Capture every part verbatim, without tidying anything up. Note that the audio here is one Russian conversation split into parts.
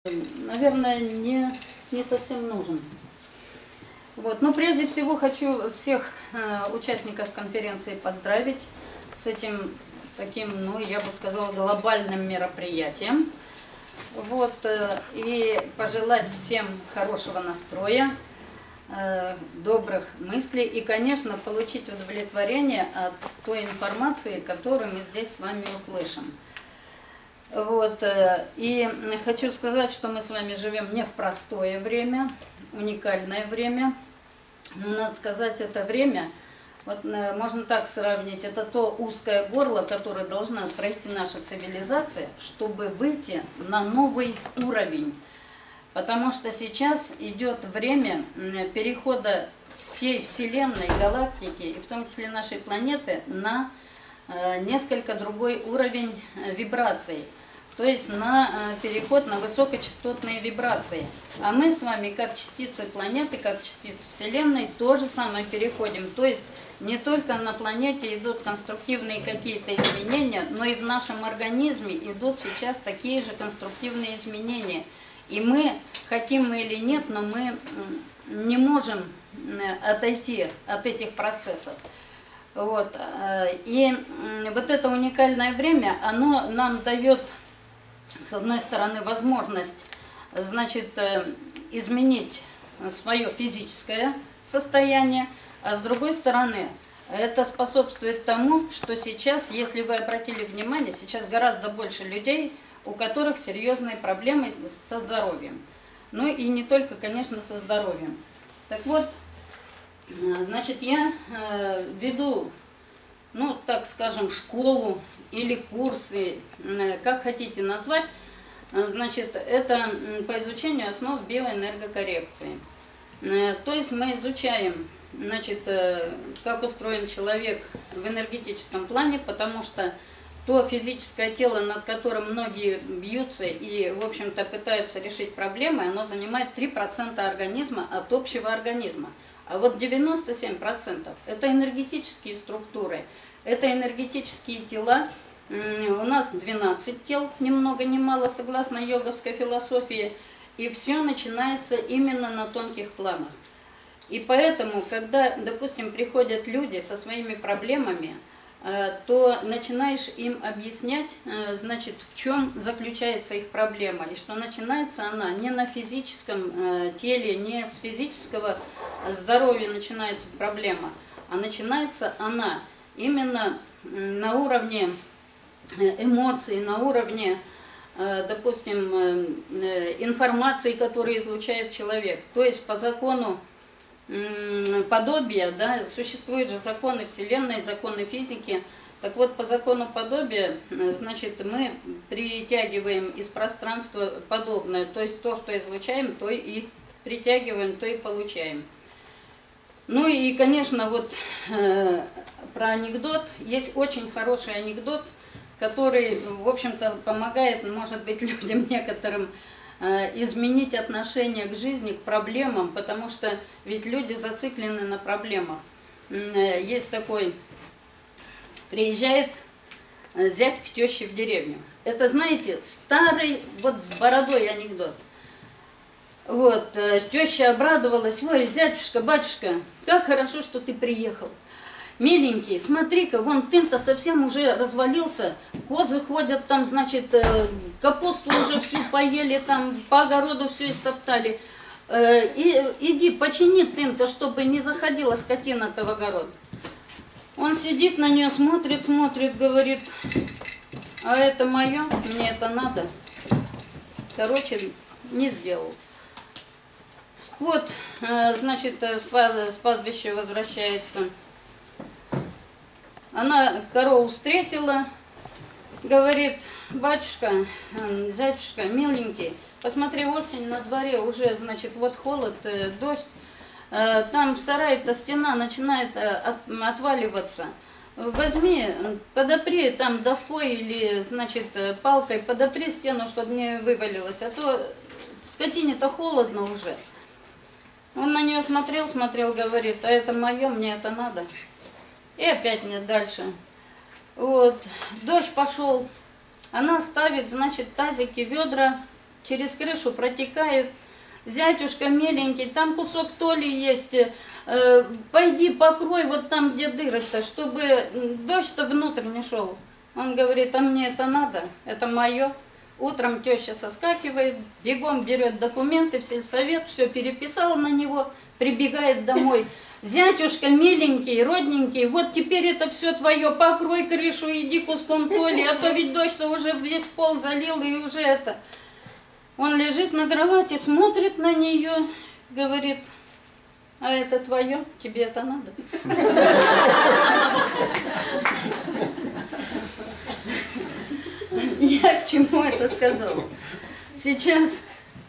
Наверное, не, не совсем нужен. Вот. Но прежде всего хочу всех э, участников конференции поздравить с этим таким, ну, я бы сказала, глобальным мероприятием. Вот, э, и пожелать всем хорошего настроя, э, добрых мыслей и, конечно, получить удовлетворение от той информации, которую мы здесь с вами услышим. Вот, э, и хочу сказать, что мы с вами живем не в простое время, уникальное время. Но, надо сказать, это время, вот можно так сравнить, это то узкое горло, которое должна пройти наша цивилизация, чтобы выйти на новый уровень. Потому что сейчас идет время перехода всей Вселенной, галактики, и в том числе нашей планеты, на несколько другой уровень вибраций. То есть на переход на высокочастотные вибрации. А мы с вами, как частицы планеты, как частицы Вселенной, тоже самое переходим. То есть не только на планете идут конструктивные какие-то изменения, но и в нашем организме идут сейчас такие же конструктивные изменения. И мы, хотим мы или нет, но мы не можем отойти от этих процессов. Вот. И вот это уникальное время, оно нам дает, с одной стороны, возможность, значит, изменить свое физическое состояние, а с другой стороны, это способствует тому, что сейчас, если вы обратили внимание, сейчас гораздо больше людей, у которых серьезные проблемы со здоровьем. Ну и не только, конечно, со здоровьем. Так вот, значит, я веду, ну, так скажем, школу или курсы, как хотите назвать, значит, это по изучению основ биоэнергокоррекции. То есть мы изучаем, значит, как устроен человек в энергетическом плане, потому что то физическое тело, над которым многие бьются и, в общем-то, пытаются решить проблемы, оно занимает три процента организма от общего организма. А вот девяносто семь процентов это энергетические структуры. Это энергетические тела. У нас двенадцать тел, ни много ни мало, согласно йоговской философии. И все начинается именно на тонких планах. И поэтому, когда, допустим, приходят люди со своими проблемами, то начинаешь им объяснять, значит, в чем заключается их проблема. И что начинается она не на физическом теле, не с физического здоровья начинается проблема, а начинается она именно на уровне эмоций, на уровне, допустим, информации, которую излучает человек. То есть по закону подобия, да, существуют же законы Вселенной, законы физики. Так вот, по закону подобия, значит, мы притягиваем из пространства подобное. То есть то, что излучаем, то и притягиваем, то и получаем. Ну и, конечно, вот э, про анекдот. Есть очень хороший анекдот, который, в общем-то, помогает, может быть, людям некоторым э, изменить отношение к жизни, к проблемам, потому что ведь люди зациклены на проблемах. Э, есть такой, приезжает зять к теще в деревню. Это, знаете, старый, вот с бородой анекдот. Вот, теща обрадовалась: ой, зятюшка, батюшка, как хорошо, что ты приехал. Миленький, смотри-ка, вон тын-то совсем уже развалился, козы ходят там, значит, капусту уже всю поели, там по огороду все истоптали. И, иди, почини тын-то, чтобы не заходила скотина-то в огород. Он сидит на нее, смотрит, смотрит, говорит: а это мое, мне это надо. Короче, не сделал. Скот, значит, с пастбища возвращается. Она корову встретила, говорит: батюшка, зятюшка, миленький, посмотри, осень на дворе, уже, значит, вот холод, дождь. Там в сарае-то стена начинает отваливаться. Возьми, подопри там доской или, значит, палкой, подопри стену, чтобы не вывалилось, а то скотине-то холодно уже. Он на нее смотрел, смотрел, говорит: а это мое, мне это надо. И опять нет дальше. Вот, дождь пошел. Она ставит, значит, тазики, ведра, через крышу протекает. Зятюшка миленький, там кусок толи есть, э, пойди покрой вот там, где дырок-то, чтобы дождь-то внутрь не шел. Он говорит, а мне это надо, это мое. Утром теща соскакивает, бегом берет документы в сельсовет, все переписала на него, прибегает домой. Зятюшка миленький, родненький, вот теперь это все твое, покрой крышу, иди куском толи, а то ведь дождь-то уже весь пол залил и уже это... Он лежит на кровати, смотрит на нее, говорит, а это твое, тебе это надо. Я к чему это сказала? Сейчас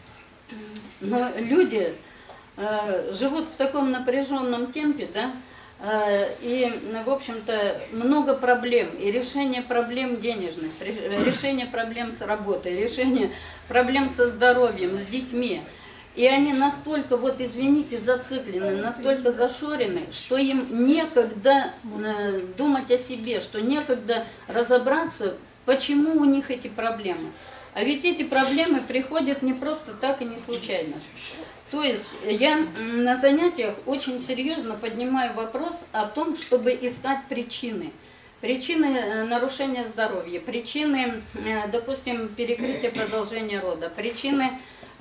ну, люди э, живут в таком напряженном темпе, да, э, и, в общем-то, много проблем, и решение проблем денежных, решение проблем с работой, решение проблем со здоровьем, с детьми. И они настолько, вот извините, зациклены, настолько зашорены, что им некогда э, думать о себе, что некогда разобраться, почему у них эти проблемы. А ведь эти проблемы приходят не просто так и не случайно. То есть я на занятиях очень серьезно поднимаю вопрос о том, чтобы искать причины. Причины нарушения здоровья, причины, допустим, перекрытия продолжения рода, причины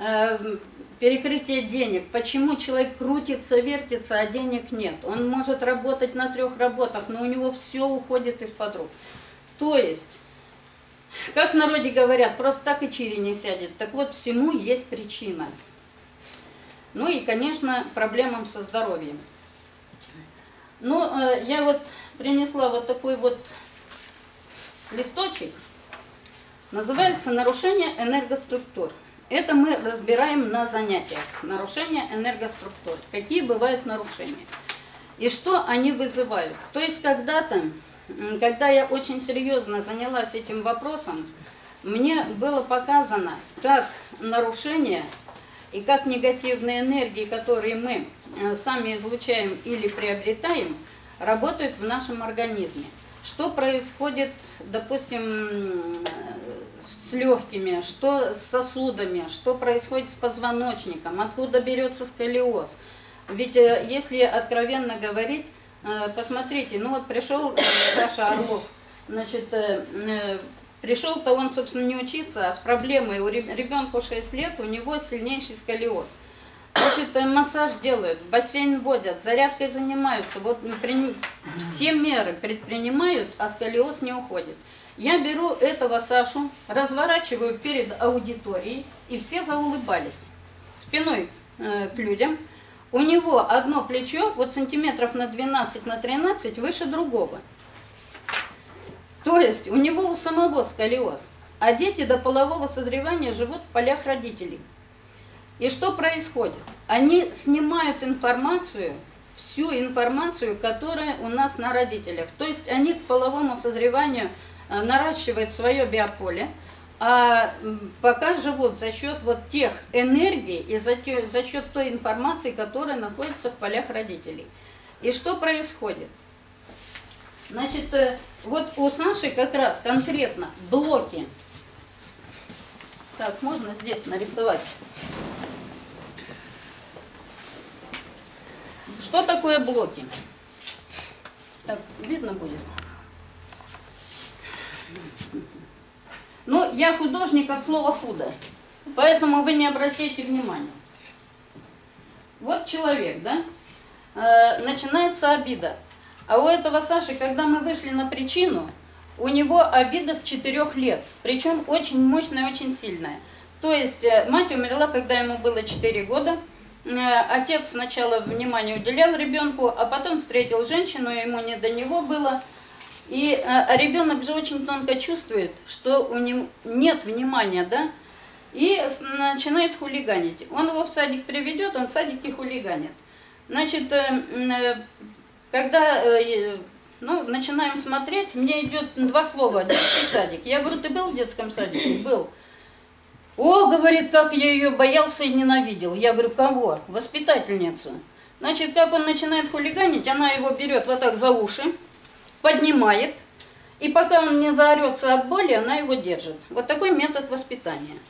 перекрытия денег. Почему человек крутится, вертится, а денег нет? Он может работать на трех работах, но у него все уходит из-под рук. То есть, как в народе говорят, просто так и чири не сядет. Так вот, всему есть причина. Ну и, конечно, проблемам со здоровьем. Ну, я вот принесла вот такой вот листочек. Называется «Нарушение энергоструктур». Это мы разбираем на занятиях. Нарушение энергоструктур. Какие бывают нарушения. И что они вызывают. То есть когда-то, когда я очень серьезно занялась этим вопросом, мне было показано, как нарушения и как негативные энергии, которые мы сами излучаем или приобретаем, работают в нашем организме. Что происходит, допустим, с легкими, что с сосудами, что происходит с позвоночником, откуда берется сколиоз. Ведь если откровенно говорить, посмотрите, ну вот пришел Саша Орлов, значит, пришел-то он, собственно, не учиться, а с проблемой. У ребенка шесть лет, у него сильнейший сколиоз. Значит, массаж делают, в бассейн водят, зарядкой занимаются. Вот все меры предпринимают, а сколиоз не уходит. Я беру этого Сашу, разворачиваю перед аудиторией, и все заулыбались. Спиной э, к людям. У него одно плечо, вот сантиметров на двенадцать на тринадцать, выше другого. То есть у него у самого сколиоз. А дети до полового созревания живут в полях родителей. И что происходит? Они снимают информацию, всю информацию, которая у нас на родителях. То есть они к половому созреванию наращивают свое биополе, а пока живут за счет вот тех энергий и за, за счет той информации, которая находится в полях родителей. И что происходит? Значит, вот у Саши как раз конкретно блоки. Так, можно здесь нарисовать. Что такое блоки? Так, видно будет? Ну, я художник от слова худо, поэтому вы не обращайте внимания. Вот человек, да? Э, начинается обида. А у этого Саши, когда мы вышли на причину, у него обида с четырёх лет, причем очень мощная, очень сильная. То есть мать умерла, когда ему было четыре года. Отец сначала внимание уделял ребенку, а потом встретил женщину, ему не до него было. И а ребенок же очень тонко чувствует, что у него нет внимания, да, и начинает хулиганить. Он его в садик приведет, он в садике хулиганит. Значит, когда ну, начинаем смотреть, мне идет два слова: детский садик. Я говорю, ты был в детском садике? Был. О, говорит, как я ее боялся и ненавидел. Я говорю, кого? Воспитательницу. Значит, как он начинает хулиганить, она его берет вот так за уши, поднимает, и пока он не заорется от боли, она его держит. Вот такой метод воспитания.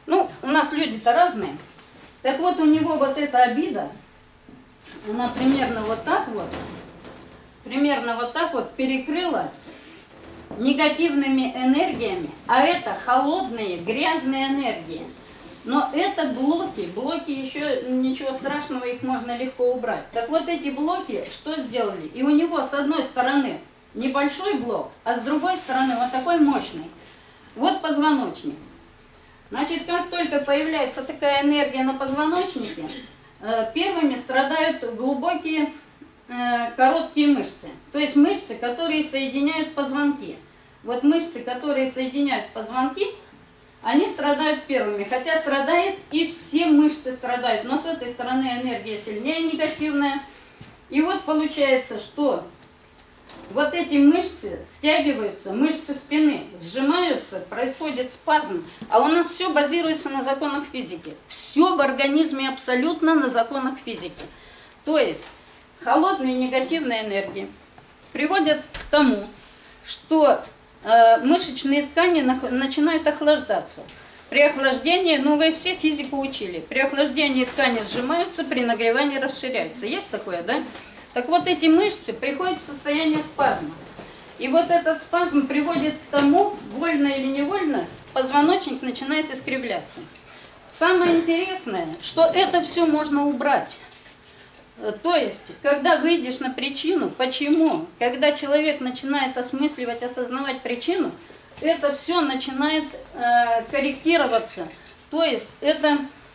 Ну, у нас люди-то разные. Так вот, у него вот эта обида, она примерно вот так вот, примерно вот так вот перекрыла негативными энергиями, а это холодные, грязные энергии. Но это блоки, блоки еще ничего страшного, их можно легко убрать. Так вот эти блоки что сделали? И у него с одной стороны небольшой блок, а с другой стороны вот такой мощный. Вот позвоночник. Значит, как только появляется такая энергия на позвоночнике, первыми страдают глубокие короткие мышцы. То есть мышцы, которые соединяют позвонки. Вот мышцы, которые соединяют позвонки, они страдают первыми. Хотя страдает и все мышцы страдают. Но с этой стороны энергия сильнее негативная. И вот получается, что вот эти мышцы стягиваются, мышцы спины сжимаются, происходит спазм. А у нас все базируется на законах физики. Все в организме абсолютно на законах физики. То есть холодные негативные энергии приводят к тому, что э, мышечные ткани на, начинают охлаждаться. При охлаждении, ну вы все физику учили, при охлаждении ткани сжимаются, при нагревании расширяются. Есть такое, да? Так вот эти мышцы приходят в состояние спазма. И вот этот спазм приводит к тому, вольно или невольно, позвоночник начинает искривляться. Самое интересное, что это все можно убрать. То есть, когда выйдешь на причину, почему? Когда человек начинает осмысливать, осознавать причину, это все начинает э, корректироваться. То есть, это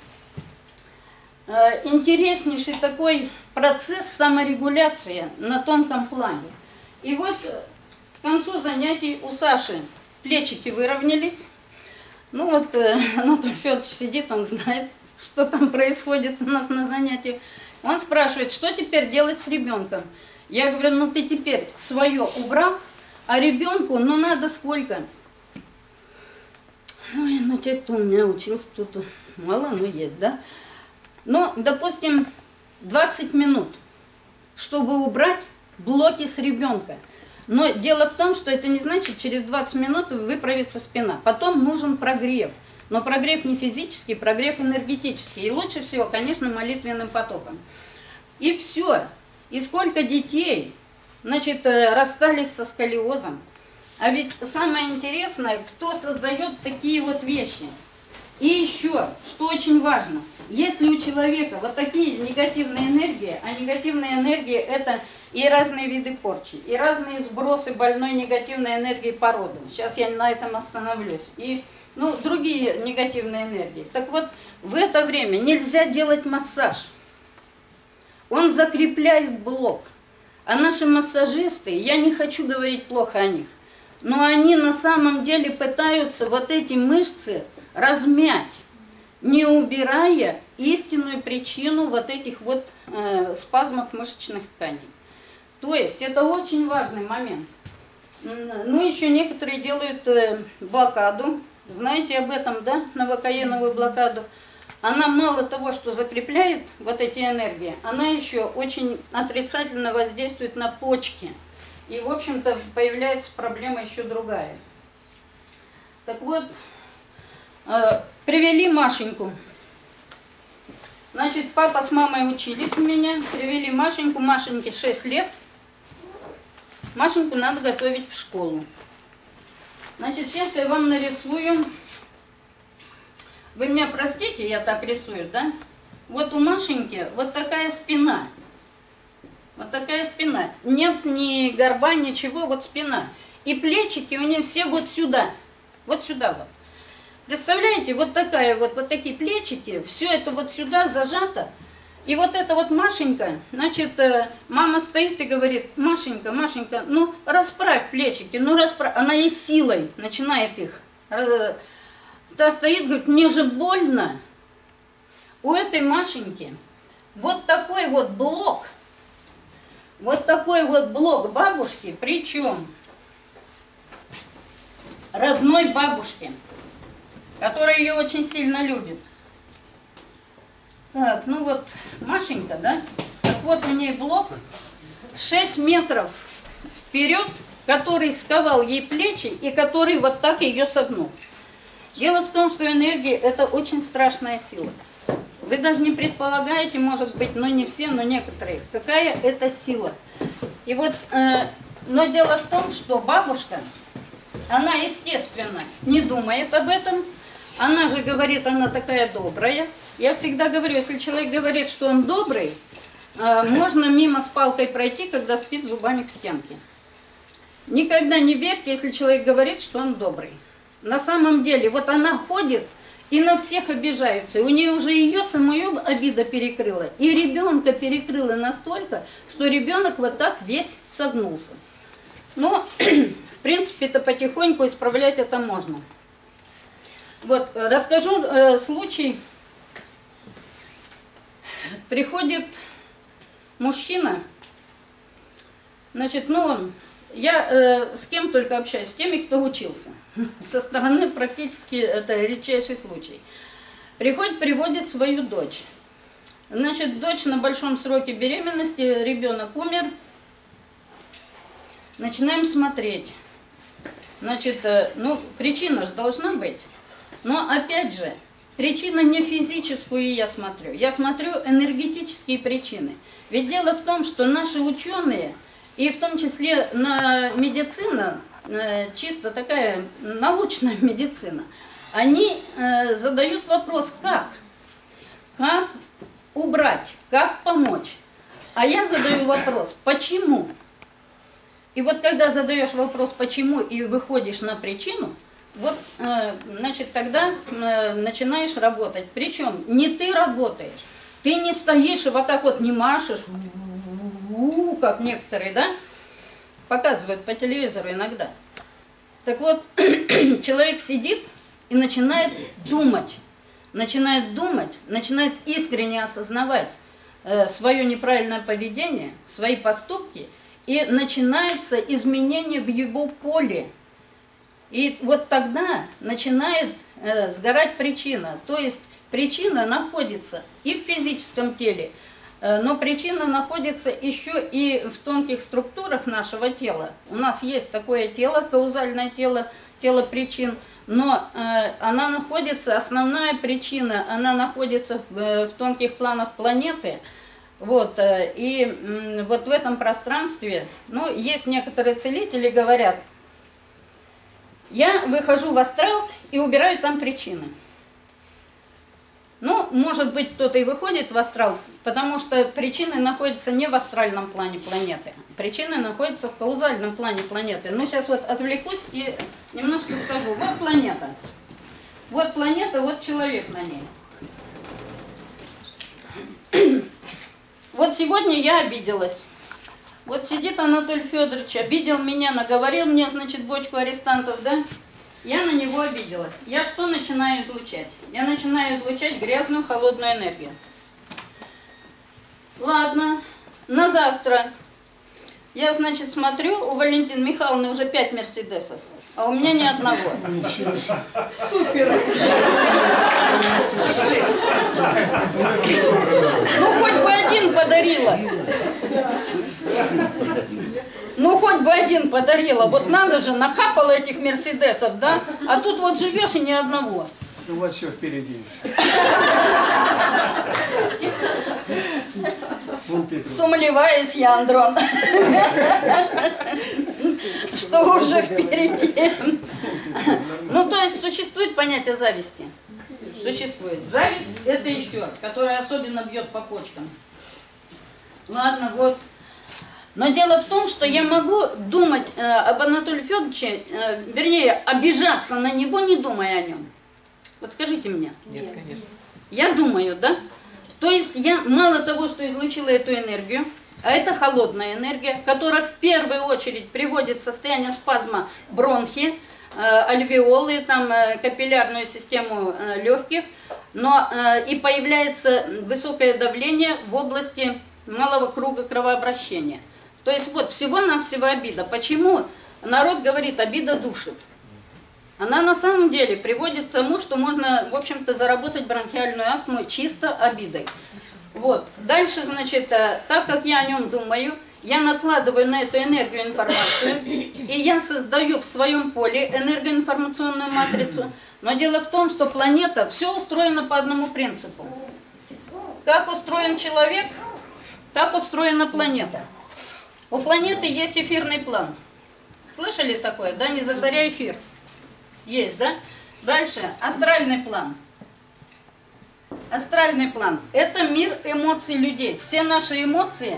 э, интереснейший такой процесс саморегуляции на тонком плане. И вот к концу занятий у Саши плечики выровнялись. Ну вот э, Анатолий Федорович сидит, он знает, что там происходит у нас на занятиях. Он спрашивает, что теперь делать с ребенком? Я говорю, ну ты теперь свое убрал, а ребенку, ну надо сколько? Ой, ну те, кто у меня учился, тут мало, ну есть, да? Ну, допустим, двадцать минут, чтобы убрать блоки с ребенка. Но дело в том, что это не значит, через двадцать минут выправится спина. Потом нужен прогрев. Но прогрев не физический, прогрев энергетический. И лучше всего, конечно, молитвенным потоком. И все. И сколько детей, значит, расстались со сколиозом. А ведь самое интересное, кто создает такие вот вещи. И еще, что очень важно, если у человека вот такие негативные энергии, а негативные энергии это и разные виды порчи, и разные сбросы больной негативной энергии по роду. Сейчас я на этом остановлюсь. И ну, другие негативные энергии. Так вот, в это время нельзя делать массаж. Он закрепляет блок. А наши массажисты, я не хочу говорить плохо о них, но они на самом деле пытаются вот эти мышцы размять, не убирая истинную причину вот этих вот э, спазмов мышечных тканей. То есть, это очень важный момент. Ну, еще некоторые делают э, блокаду. Знаете об этом, да, новокаиновую блокаду? Она мало того, что закрепляет вот эти энергии, она еще очень отрицательно воздействует на почки. И, в общем-то, появляется проблема еще другая. Так вот, э, привели Машеньку. Значит, папа с мамой учились у меня, привели Машеньку, Машеньке шесть лет. Машеньку надо готовить в школу. Значит, сейчас я вам нарисую. Вы меня простите, я так рисую, да? Вот у Машеньки вот такая спина. Вот такая спина. Нет ни горба, ничего, вот спина. И плечики у нее все вот сюда. Вот сюда вот. Представляете, вот такая вот, вот такие плечики, все это вот сюда зажато. И вот эта вот Машенька, значит, мама стоит и говорит, Машенька, Машенька, ну расправь плечики, ну расправь. Она ей силой начинает их. Та стоит, говорит, мне же больно. У этой Машеньки вот такой вот блок, вот такой вот блок бабушки, причем родной бабушки, которая ее очень сильно любит. Так, ну вот Машенька, да? Так вот у нее блок шесть метров вперед, который сковал ей плечи и который вот так ее согнул. Дело в том, что энергия – это очень страшная сила. Вы даже не предполагаете, может быть, но не все, но некоторые, какая это сила. И вот, э, но дело в том, что бабушка, она, естественно, не думает об этом. Она же говорит, она такая добрая. Я всегда говорю, если человек говорит, что он добрый, э, можно мимо с палкой пройти, когда спит зубами к стенке. Никогда не верьте, если человек говорит, что он добрый. На самом деле, вот она ходит и на всех обижается. У нее уже ее самую обида перекрыла. И ребенка перекрыла настолько, что ребенок вот так весь согнулся. Но, в принципе, это потихоньку исправлять это можно. Вот, расскажу э, случай. Приходит мужчина, значит, ну он... Я э, с кем только общаюсь, с теми, кто учился. Со стороны практически это редчайший случай. Приходит, приводит свою дочь. Значит, дочь на большом сроке беременности, ребенок умер. Начинаем смотреть. Значит, э, ну, причина же должна быть. Но опять же, причина не физическую я смотрю. Я смотрю энергетические причины. Ведь дело в том, что наши ученые... И в том числе на медицина, чисто такая научная медицина, они задают вопрос, как? Как убрать? Как помочь? А я задаю вопрос, почему? И вот когда задаешь вопрос, почему, и выходишь на причину, вот, значит, тогда начинаешь работать. Причем не ты работаешь, ты не стоишь и вот так вот не машешь, как некоторые, да, показывают по телевизору иногда. Так вот, человек сидит и начинает думать, начинает думать, начинает искренне осознавать э, свое неправильное поведение, свои поступки, и начинается изменение в его поле. И вот тогда начинает э, сгорать причина, то есть причина находится и в физическом теле, но причина находится еще и в тонких структурах нашего тела. У нас есть такое тело, каузальное тело, тело причин, но э, она находится, основная причина, она находится в, в тонких планах планеты. Вот, э, и э, вот в этом пространстве, ну, есть некоторые целители, говорят, я выхожу в астрал и убираю там причины. Ну, может быть, кто-то и выходит в астрал, потому что причины находятся не в астральном плане планеты. Причины находятся в каузальном плане планеты. Ну, сейчас вот отвлекусь и немножко скажу. Вот планета. Вот планета, вот человек на ней. Вот сегодня я обиделась. Вот сидит Анатолий Федорович, обидел меня, наговорил мне, значит, бочку арестантов, да? Я на него обиделась. Я что начинаю излучать? Я начинаю излучать грязную, холодную энергию. Ладно, на завтра я, значит, смотрю, у Валентины Михайловны уже пять мерседесов, а у меня ни одного. Супер! Шесть. Ну, хоть бы один подарила. Ну, хоть бы один подарила. Вот надо же, нахапала этих мерседесов, да? А тут вот живешь и ни одного. У вас все впереди. Сумлеваюсь я, Андрон, что уже впереди. Ну, то есть существует понятие зависти. Существует. Зависть – это еще, которая особенно бьет по почкам. Ладно, вот. Но дело в том, что я могу думать э, об Анатолии Федоровиче, э, вернее, обижаться на него, не думая о нем. Вот скажите мне. Нет, конечно. Я думаю, да? То есть я мало того, что излучила эту энергию, а это холодная энергия, которая в первую очередь приводит в состояние спазма бронхи, э, альвеолы, там, э, капиллярную систему э, легких, но э, и появляется высокое давление в области малого круга кровообращения. То есть вот всего-навсего обида. Почему народ говорит, обида душит? Она на самом деле приводит к тому, что можно, в общем-то, заработать бронхиальную астму чисто обидой. Вот. Дальше, значит, так как я о нем думаю, я накладываю на эту энергию информацию, и я создаю в своем поле энергоинформационную матрицу, Но дело в том, что планета, все устроено по одному принципу. Как устроен человек, так устроена планета. У планеты есть эфирный план. Слышали такое, да? Не засоряй эфир. Есть, да? Дальше, астральный план. Астральный план. Это мир эмоций людей. Все наши эмоции,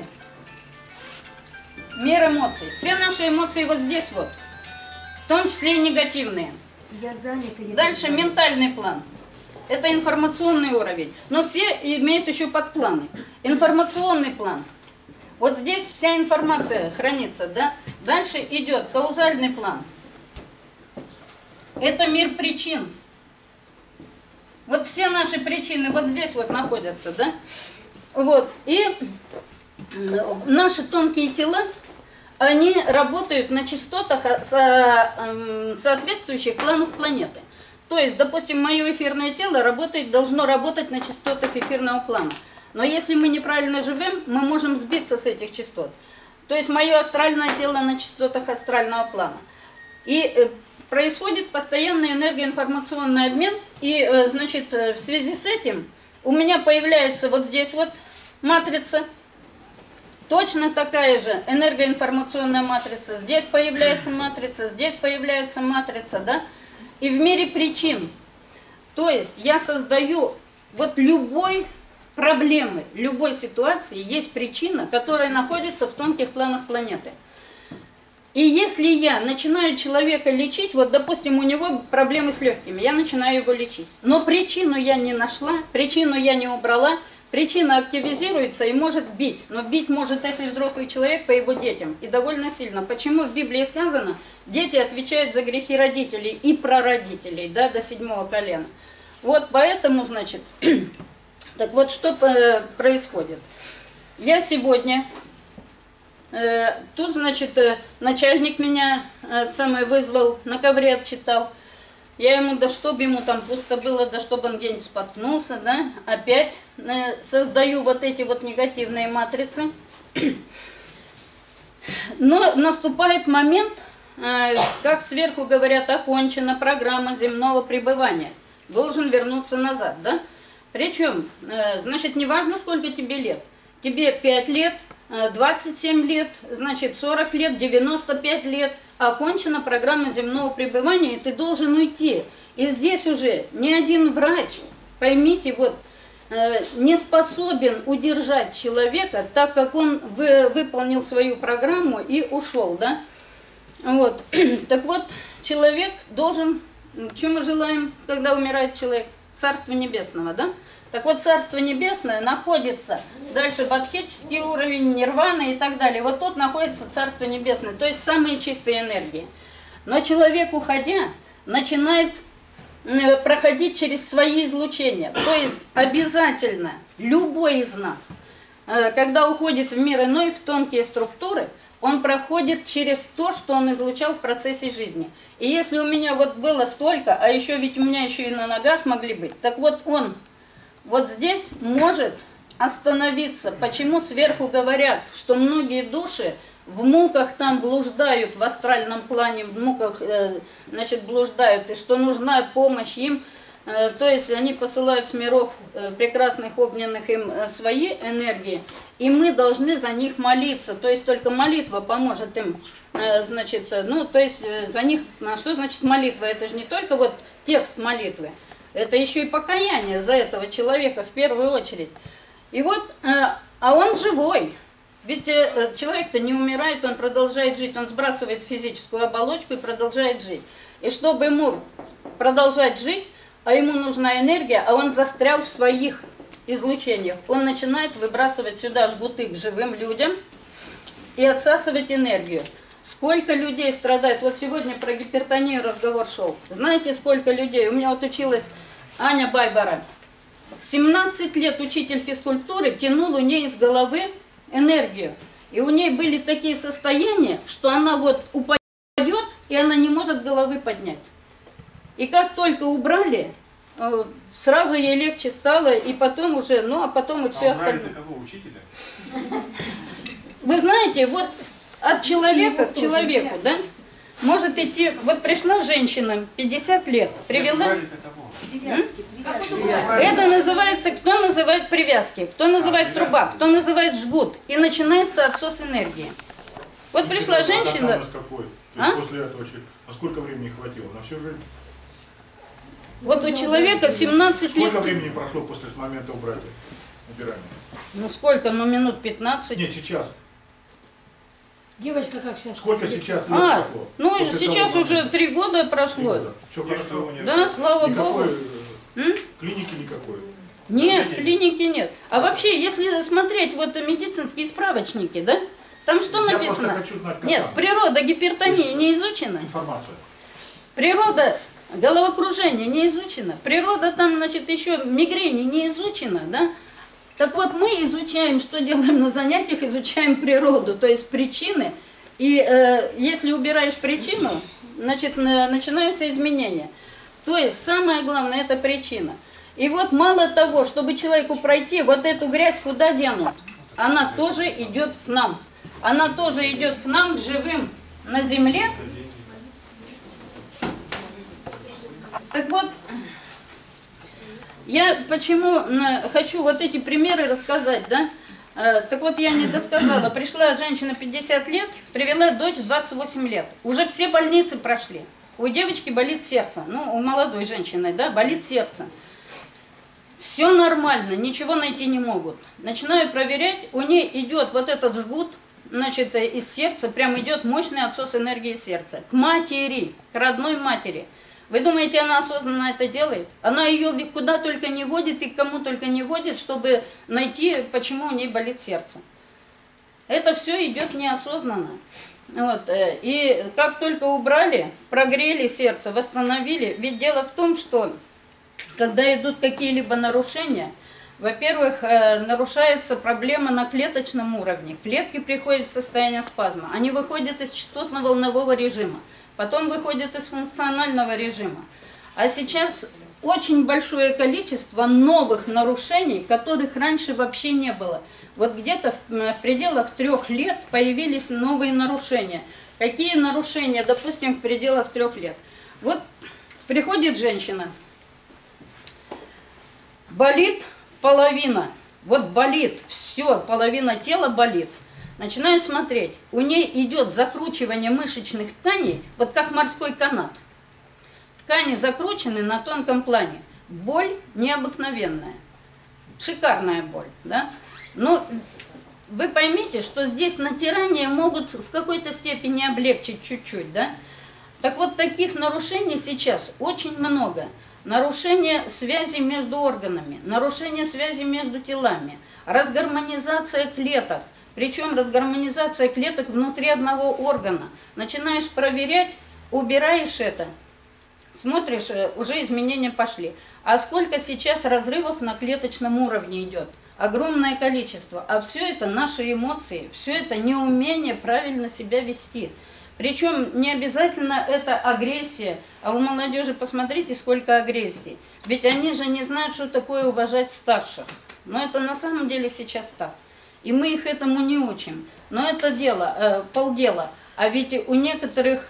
мир эмоций. Все наши эмоции вот здесь вот. В том числе и негативные. Я занята, я Дальше ментальный план. Это информационный уровень. Но все имеют еще подпланы. Информационный план. Вот здесь вся информация хранится, да? Дальше идет каузальный план. Это мир причин. Вот все наши причины вот здесь вот находятся, да? Вот. И наши тонкие тела, они работают на частотах, соответствующих планов планеты. То есть, допустим, мое эфирное тело работает, должно работать на частотах эфирного плана. Но если мы неправильно живем, мы можем сбиться с этих частот. То есть, мое астральное тело на частотах астрального плана. И происходит постоянный энергоинформационный обмен. И, значит, в связи с этим у меня появляется вот здесь вот матрица. Точно такая же энергоинформационная матрица. Здесь появляется матрица, здесь появляется матрица, да? И в мире причин. То есть я создаю вот любой проблемы, любой ситуации есть причина, которая находится в тонких планах планеты. И если я начинаю человека лечить, вот, допустим, у него проблемы с легкими, я начинаю его лечить. Но причину я не нашла, причину я не убрала, причина активизируется и может бить. Но бить может, если взрослый человек, по его детям. И довольно сильно. Почему в Библии сказано, дети отвечают за грехи родителей и прародителей, да, до седьмого колена. Вот поэтому, значит, так вот что происходит. Я сегодня, э, тут, значит, э, начальник меня э, самый вызвал, на ковре отчитал. Я ему, да чтобы ему там пусто было, да чтобы он где-нибудь споткнулся, да, опять э, создаю вот эти вот негативные матрицы. Но наступает момент, э, как сверху говорят, окончена программа земного пребывания. Должен вернуться назад, да? Причем, э, значит, не важно, сколько тебе лет. Тебе пять лет, э, двадцать семь лет, значит, сорок лет, девяносто пять лет. Окончена программа земного пребывания, и ты должен уйти. И здесь уже ни один врач, поймите, вот, э, не способен удержать человека, так как он вы, выполнил свою программу и ушел, да? Вот. Так вот, человек должен, что мы желаем, когда умирает человек? Царство Небесного, да? Так вот, Царство Небесное находится, дальше бодхический уровень, нирвана и так далее. Вот тут находится Царство Небесное, то есть самые чистые энергии. Но человек, уходя, начинает проходить через свои излучения. То есть обязательно любой из нас, когда уходит в мир иной, в тонкие структуры, он проходит через то, что он излучал в процессе жизни. И если у меня вот было столько, а еще ведь у меня еще и на ногах могли быть, так вот он вот здесь может остановиться. Почему сверху говорят, что многие души в муках там блуждают, в астральном плане в муках, э, значит, блуждают, и что нужна помощь им, э, то есть они посылают с миров э, прекрасных огненных им э, свои энергии, и мы должны за них молиться, то есть только молитва поможет им, э, значит, э, ну, то есть э, за них, а что значит молитва? Это же не только вот текст молитвы, это еще и покаяние за этого человека в первую очередь. И вот, э, а он живой. Ведь э, человек-то не умирает, он продолжает жить, он сбрасывает физическую оболочку и продолжает жить. И чтобы ему продолжать жить, а ему нужна энергия, а он застрял в своих излучениях, он начинает выбрасывать сюда жгуты к живым людям и отсасывать энергию. Сколько людей страдает? Вот сегодня про гипертонию разговор шел. Знаете, сколько людей? У меня вот училась Аня Байбара. семнадцать лет учитель физкультуры тянул у нее из головы энергию. И у нее были такие состояния, что она вот упадет, и она не может головы поднять. И как только убрали, сразу ей легче стало, и потом уже, ну а потом и все а остальное. Какого учителя? Вы знаете, вот от человека к человеку, да? может идти... Вот пришла женщина, пятьдесят лет, привела... Привязки, привязки. Это называется, кто называет привязки, кто называет труба, кто называет жгут. И начинается отсос энергии. Вот пришла женщина... А? После этого, на сколько времени хватило? На всю жизнь? Вот у человека семнадцать лет... Сколько времени прошло после момента убрания, убирания? Ну сколько? Ну минут пятнадцать. Нет, сейчас. Девочка как сейчас? Сколько сейчас лет А, прошло? ну После сейчас того, уже три года прошло. Три года. Все хорошо. Да, слава никакой, Богу. М? Клиники никакой. Нет, клиники нет. А вообще, если смотреть вот медицинские справочники, да, там что Я написано? хочу знать, Нет, там. природа гипертонии не изучена. Информация. Природа головокружения не изучена. Природа там, значит, еще мигрени не изучена, да. Так вот, мы изучаем, что делаем на занятиях, изучаем природу, то есть причины. И э, если убираешь причину, значит, на, начинаются изменения. То есть самое главное – это причина. И вот мало того, чтобы человеку пройти, вот эту грязь куда денут? Она тоже идет к нам. Она тоже идет к нам, к живым на земле. Так вот, я почему хочу вот эти примеры рассказать, да? Так вот, я не досказала. Пришла женщина пятьдесят лет, привела дочь двадцать восемь лет. Уже все больницы прошли. У девочки болит сердце. Ну, у молодой женщины, да, болит сердце. Все нормально, ничего найти не могут. Начинаю проверять, у нее идет вот этот жгут, значит, из сердца, прям идет мощный отсос энергии сердца. К матери, к родной матери. Вы думаете, она осознанно это делает? Она ее куда только не водит и к кому только не водит, чтобы найти, почему у нее болит сердце. Это все идет неосознанно. Вот. И как только убрали, прогрели сердце, восстановили. Ведь дело в том, что когда идут какие-либо нарушения, во-первых, нарушается проблема на клеточном уровне. Клетки приходят в состояние спазма. Они выходят из частотно-волнового режима. Потом выходит из функционального режима. А сейчас очень большое количество новых нарушений, которых раньше вообще не было. Вот где-то в пределах трех лет появились новые нарушения. Какие нарушения, допустим, в пределах трех лет? Вот приходит женщина, болит половина, вот болит, все, половина тела болит. Начинаю смотреть, у нее идет закручивание мышечных тканей, вот как морской канат. Ткани закручены на тонком плане. Боль необыкновенная, шикарная боль, да? Но вы поймите, что здесь натирания могут в какой-то степени облегчить чуть-чуть, да? Так вот, таких нарушений сейчас очень много. Нарушение связи между органами, нарушение связи между телами, разгармонизация клеток. Причем разгармонизация клеток внутри одного органа. Начинаешь проверять, убираешь это, смотришь, уже изменения пошли. А сколько сейчас разрывов на клеточном уровне идет? Огромное количество. А все это наши эмоции, все это неумение правильно себя вести. Причем не обязательно это агрессия, а у молодежи посмотрите, сколько агрессии. Ведь они же не знают, что такое уважать старших. Но это на самом деле сейчас так. И мы их этому не учим. Но это дело, э, полдела. А ведь у некоторых,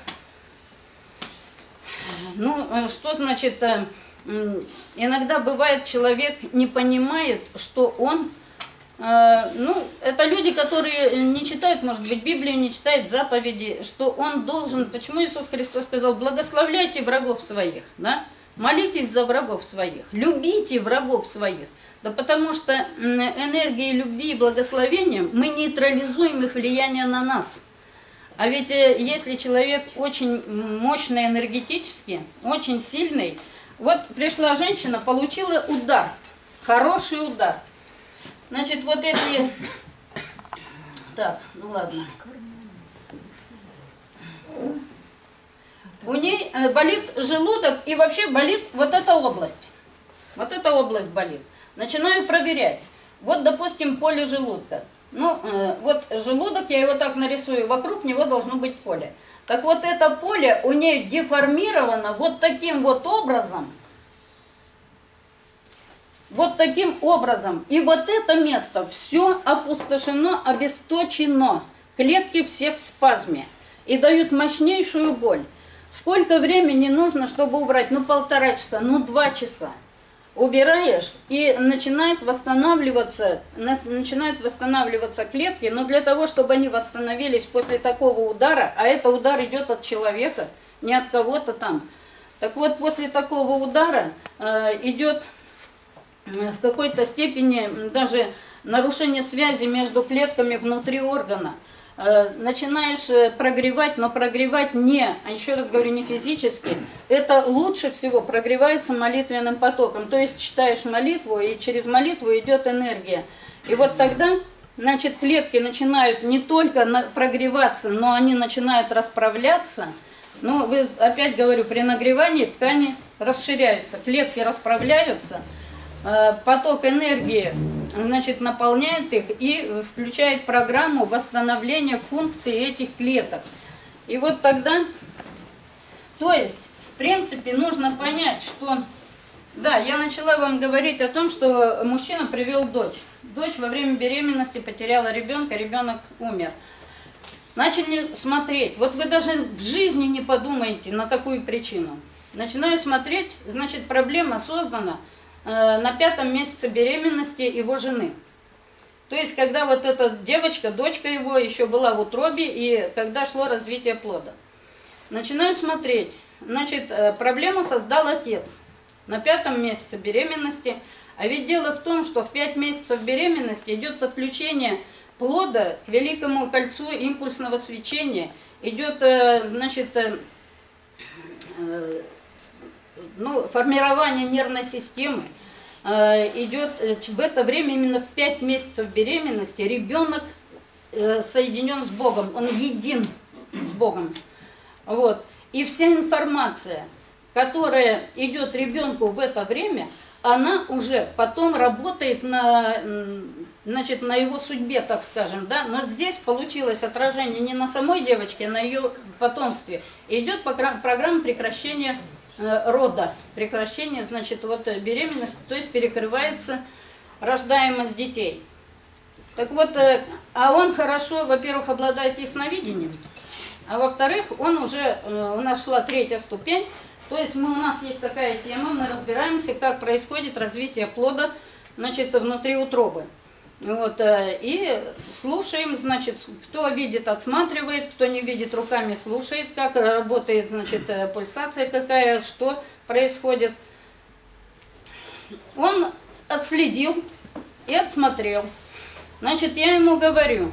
ну, что значит, э, иногда бывает, человек не понимает, что он, э, ну, это люди, которые не читают, может быть, Библию, не читают заповеди, что он должен, почему Иисус Христос сказал, благословляйте врагов своих, да? Молитесь за врагов своих, любите врагов своих. Да потому что энергией любви и благословением мы нейтрализуем их влияние на нас. А ведь если человек очень мощный энергетически, очень сильный, вот пришла женщина, получила удар, хороший удар. Значит, вот если... Так, ну ладно. У ней болит желудок и вообще болит вот эта область. Вот эта область болит. Начинаю проверять. Вот, допустим, поле желудка. Ну, э, вот желудок, я его так нарисую, вокруг него должно быть поле. Так вот, это поле у нее деформировано вот таким вот образом. Вот таким образом. И вот это место все опустошено, обесточено. Клетки все в спазме. и дают мощнейшую боль. Сколько времени нужно, чтобы убрать? Ну, полтора часа, ну, два часа. Убираешь, и начинает восстанавливаться, начинают восстанавливаться клетки, но для того, чтобы они восстановились после такого удара, а это удар идет от человека, не от кого-то там. Так вот, после такого удара э, идет в какой-то степени даже нарушение связи между клетками внутри органа. Начинаешь прогревать, но прогревать не, а еще раз говорю, не физически. Это лучше всего прогревается молитвенным потоком. То есть читаешь молитву, и через молитву идет энергия. И вот тогда, значит, клетки начинают не только прогреваться, но они начинают расправляться. Ну, вы, опять говорю, при нагревании ткани расширяются, клетки расправляются, поток энергии, значит, наполняет их и включает программу восстановления функций этих клеток. И вот тогда, то есть, в принципе, нужно понять, что, да, я начала вам говорить о том, что мужчина привел дочь. Дочь во время беременности потеряла ребенка, ребенок умер. Начали смотреть, вот вы даже в жизни не подумаете на такую причину. Начинаю смотреть, значит, проблема создана на пятом месяце беременности его жены. То есть, когда вот эта девочка, дочка его, еще была в утробе, и когда шло развитие плода. Начинаю смотреть. Значит, проблему создал отец на пятом месяце беременности. А ведь дело в том, что в пять месяцев беременности идет подключение плода к великому кольцу импульсного свечения. Идет, значит, ну, формирование нервной системы. Идет в это время, именно в пять месяцев беременности, ребенок соединен с Богом, он един с Богом. Вот. И вся информация, которая идет ребенку в это время, она уже потом работает на, значит, на его судьбе, так скажем. Да? Но здесь получилось отражение не на самой девочке, а на ее потомстве. И идет программа прекращения рода, прекращение, значит, вот беременности, то есть перекрывается рождаемость детей. Так вот, а он хорошо, во-первых, обладает ясновидением, а во-вторых, он уже, у нас шла третья ступень, то есть мы, у нас есть такая тема, мы разбираемся, как происходит развитие плода, значит, внутри утробы. Вот, и слушаем, значит, кто видит, отсматривает, кто не видит, руками слушает, как работает, значит, пульсация какая, что происходит. Он отследил и отсмотрел. Значит, я ему говорю,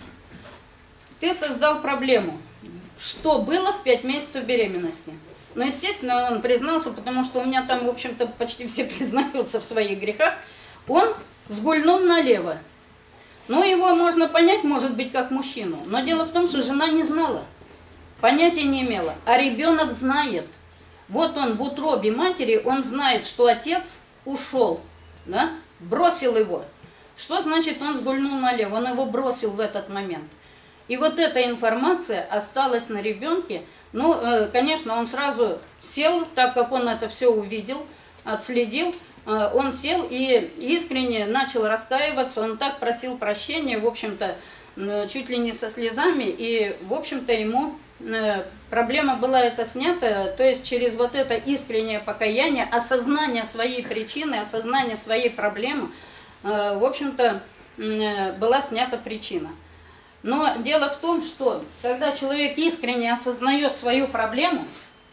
ты создал проблему. Что было в пять месяцев беременности? Ну, естественно, он признался, потому что у меня там, в общем-то, почти все признаются в своих грехах. Он сгульнул налево. Ну, его можно понять, может быть, как мужчину. Но дело в том, что жена не знала, понятия не имела. А ребенок знает. Вот он в утробе матери, он знает, что отец ушел, да, бросил его. Что значит он сгульнул налево? Он его бросил в этот момент. И вот эта информация осталась на ребенке. Ну, конечно, он сразу сел, так как он это все увидел, отследил. Он сел и искренне начал раскаиваться, он так просил прощения, в общем-то, чуть ли не со слезами, и, в общем-то, ему проблема была эта снята, то есть через вот это искреннее покаяние, осознание своей причины, осознание своей проблемы, в общем-то, была снята причина. Но дело в том, что когда человек искренне осознает свою проблему,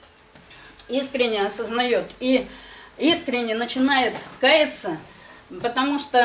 искренне осознает и искренне начинает каяться, потому что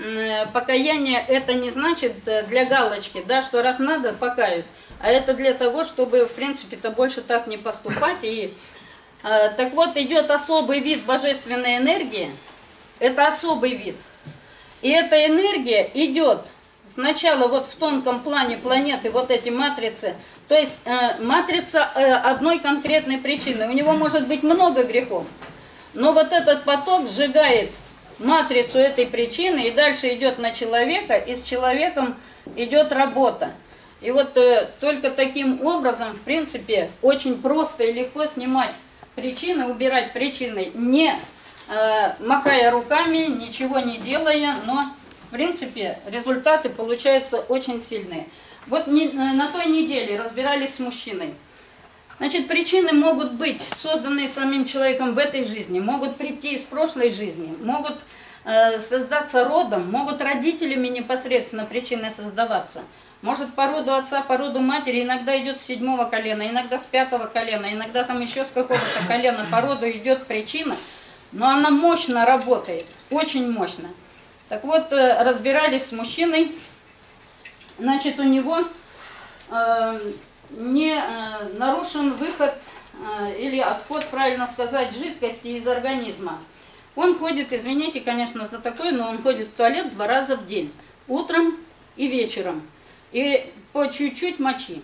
покаяние это не значит для галочки, да, что раз надо, покаюсь, а это для того, чтобы, в принципе-то, больше так не поступать. И, э, так вот, идет особый вид божественной энергии, это особый вид. И эта энергия идет сначала вот в тонком плане планеты, вот эти матрицы, то есть э, матрица э, одной конкретной причины. У него может быть много грехов, но вот этот поток сжигает матрицу этой причины, и дальше идет на человека, и с человеком идет работа. И вот э, только таким образом, в принципе, очень просто и легко снимать причины, убирать причины, не э, махая руками, ничего не делая, но, в принципе, результаты получаются очень сильные. Вот не, на той неделе разбирались с мужчиной. Значит, причины могут быть созданные самим человеком в этой жизни, могут прийти из прошлой жизни, могут э, создаться родом, могут родителями непосредственно причины создаваться. Может по роду отца, по роду матери, иногда идет с седьмого колена, иногда с пятого колена, иногда там еще с какого-то колена по роду идет причина, но она мощно работает, очень мощно. Так вот, э, разбирались с мужчиной, значит, у него... Э, не э, нарушен выход э, или отход, правильно сказать, жидкости из организма. Он ходит, извините, конечно, за такое, но он ходит в туалет два раза в день, утром и вечером. И по чуть-чуть мочи.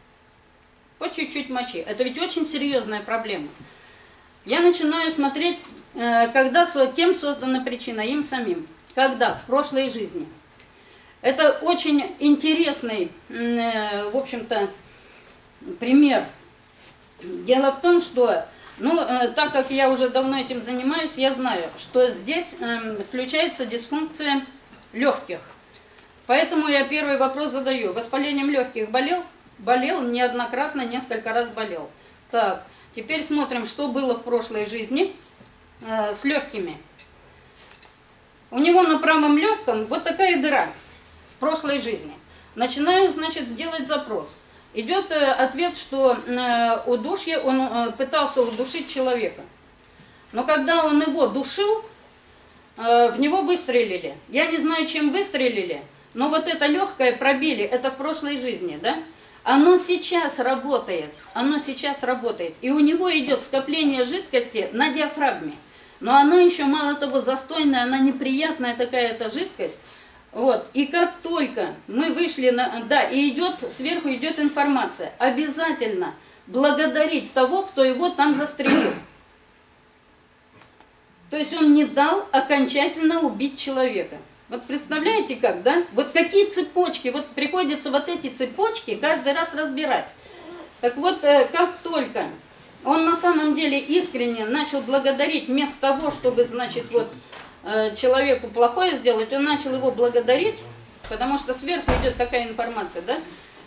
По чуть-чуть мочи. Это ведь очень серьезная проблема. Я начинаю смотреть, э, когда, кем создана причина, им самим. Когда? В прошлой жизни. Это очень интересный, э, в общем-то, пример. Дело в том, что, ну, э, так как я уже давно этим занимаюсь, я знаю, что здесь э, включается дисфункция легких. Поэтому я первый вопрос задаю. Воспалением легких болел? Болел неоднократно, несколько раз болел. Так, теперь смотрим, что было в прошлой жизни э, с легкими. У него на правом легком вот такая дыра в прошлой жизни. Начинаю, значит, делать запрос. Идет э, ответ, что э, удушье, он э, пытался удушить человека. Но когда он его душил, э, в него выстрелили. Я не знаю, чем выстрелили, но вот это легкое пробили, это в прошлой жизни, да? Оно сейчас работает, оно сейчас работает. И у него идет скопление жидкости на диафрагме. Но она еще, мало того, застойная, она неприятная такая-то жидкость. Вот, и как только мы вышли на... Да, и идет, сверху идет информация. Обязательно благодарить того, кто его там застрелил. То есть он не дал окончательно убить человека. Вот представляете как, да? Вот какие цепочки, вот приходится вот эти цепочки каждый раз разбирать. Так вот, как только он на самом деле искренне начал благодарить, вместо того, чтобы, значит, вот... человеку плохое сделать, он начал его благодарить, потому что сверху идет такая информация, да?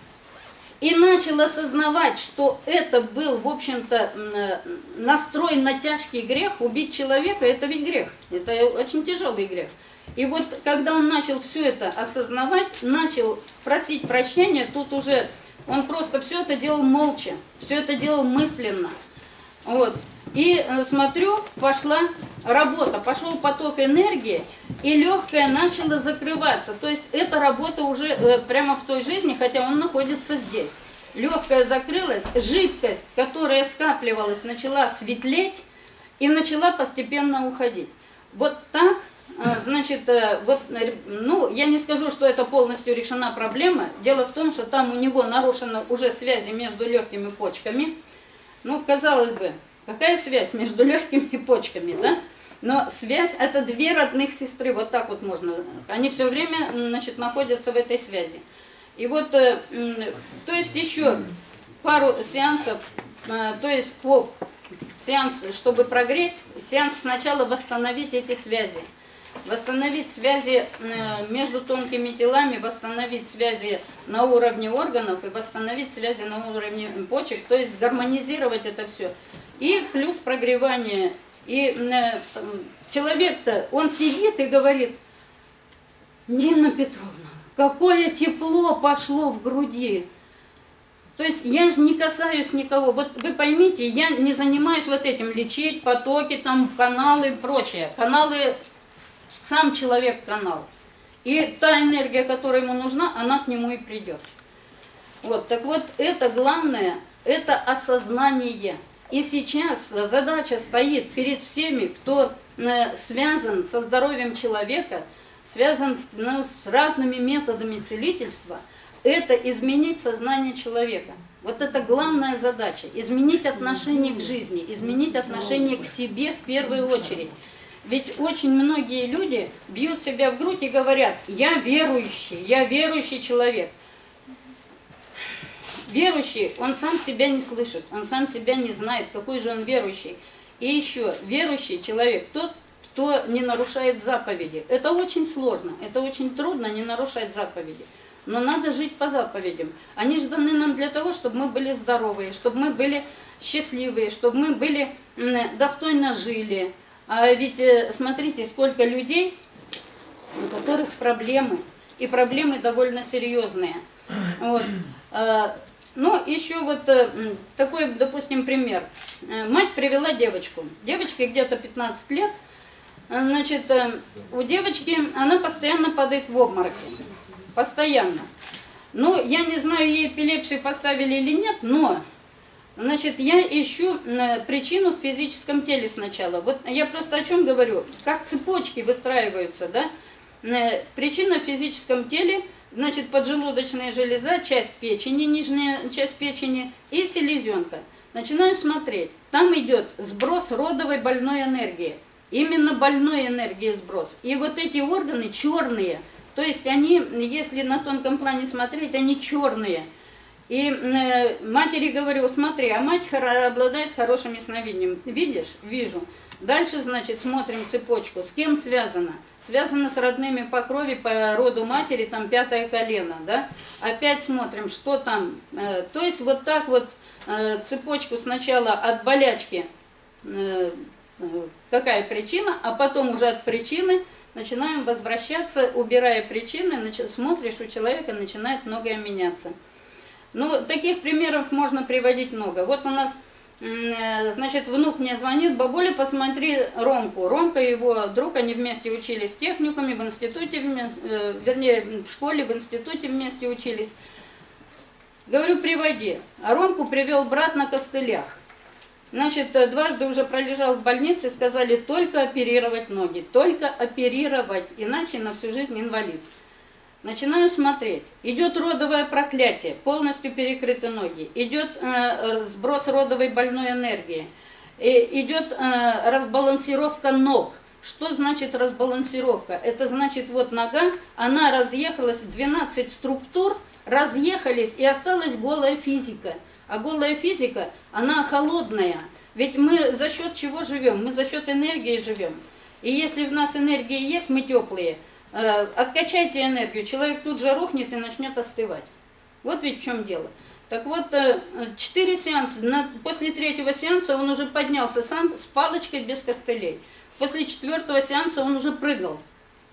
И начал осознавать, что это был, в общем-то, настрой на тяжкий грех. Убить человека, это ведь грех, это очень тяжелый грех. И вот, когда он начал все это осознавать, начал просить прощения, тут уже он просто все это делал молча, все это делал мысленно. Вот. И смотрю, пошла работа, пошел поток энергии, и легкое начало закрываться. То есть эта работа уже э, прямо в той жизни, хотя он находится здесь. Легкое закрылось, жидкость, которая скапливалась, начала светлеть и начала постепенно уходить. Вот так, э, значит, э, вот, э, ну, я не скажу, что это полностью решена проблема. Дело в том, что там у него нарушены уже связи между легкими и почками. Ну, казалось бы, какая связь между легкими и почками, да? Но связь — это две родных сестры, вот так вот можно. Они все время, значит, находятся в этой связи. И вот, э, то есть еще пару сеансов, э, то есть по сеанс, чтобы прогреть, сеанс сначала восстановить эти связи. Восстановить связи э, между тонкими телами, восстановить связи на уровне органов и восстановить связи на уровне почек, то есть сгармонизировать это все. И плюс прогревание. И э, человек-то, он сидит и говорит: Нина Петровна, какое тепло пошло в груди. То есть я же не касаюсь никого. Вот вы поймите, я не занимаюсь вот этим, лечить потоки, там, каналы и прочее. Каналы, сам человек канал. И та энергия, которая ему нужна, она к нему и придет. Вот, так вот, это главное, это осознание. И сейчас задача стоит перед всеми, кто э, связан со здоровьем человека, связан с, ну, с разными методами целительства, это изменить сознание человека. Вот это главная задача. Изменить отношение к жизни, изменить отношение к себе в первую очередь. Ведь очень многие люди бьют себя в грудь и говорят: я верующий, я верующий человек. Верующий, он сам себя не слышит, он сам себя не знает, какой же он верующий. И еще, верующий человек, тот, кто не нарушает заповеди. Это очень сложно, это очень трудно не нарушать заповеди. но надо жить по заповедям. Они же даны нам для того, чтобы мы были здоровые, чтобы мы были счастливые, чтобы мы были достойно жили. А ведь смотрите, сколько людей, у которых проблемы, и проблемы довольно серьезные. Вот. Ну, еще вот такой, допустим, пример. Мать привела девочку. Девочке где-то пятнадцать лет. Значит, у девочки, она постоянно падает в обмороки. Постоянно. Ну, я не знаю, ей эпилепсию поставили или нет, но, значит, я ищу причину в физическом теле сначала. Вот я просто о чем говорю. Как цепочки выстраиваются, да? Причина в физическом теле, значит, поджелудочная железа, часть печени, нижняя часть печени и селезенка. Начинаю смотреть. Там идет сброс родовой больной энергии. Именно больной энергии сброс. И вот эти органы черные, то есть они, если на тонком плане смотреть, они черные. И э, матери говорю, смотри, а мать хоро- обладает хорошим ясновидением. Видишь? Вижу. Дальше, значит, смотрим цепочку. С кем связано? Связано с родными по крови, по роду матери, там пятое колено, да? Опять смотрим, что там. Э, то есть вот так вот э, цепочку сначала от болячки, э, э, какая причина, а потом уже от причины начинаем возвращаться, убирая причины, нач- смотришь, у человека начинает многое меняться. Ну, таких примеров можно приводить много. Вот у нас, значит, внук мне звонит: бабуля, посмотри Ромку. Ромка и его друг, они вместе учились в техникуме, в институте, вернее, в школе, в институте вместе учились. Говорю, приводи. А Ромку привел брат на костылях. Значит, дважды уже пролежал в больнице, сказали только оперировать ноги, только оперировать, иначе на всю жизнь инвалид. Начинаю смотреть. Идет родовое проклятие, полностью перекрыты ноги. Идет э, сброс родовой больной энергии. И, идет э, разбалансировка ног. Что значит разбалансировка? Это значит, вот нога, она разъехалась в двенадцать структур, разъехались, и осталась голая физика. А голая физика, она холодная. Ведь мы за счет чего живем? Мы за счет энергии живем. И если в нас энергия есть, мы теплые. Откачайте энергию, человек тут же рухнет и начнет остывать. Вот ведь в чем дело. Так вот, четыре сеанса, после третьего сеанса он уже поднялся сам с палочкой без костылей. После четвертого сеанса он уже прыгал.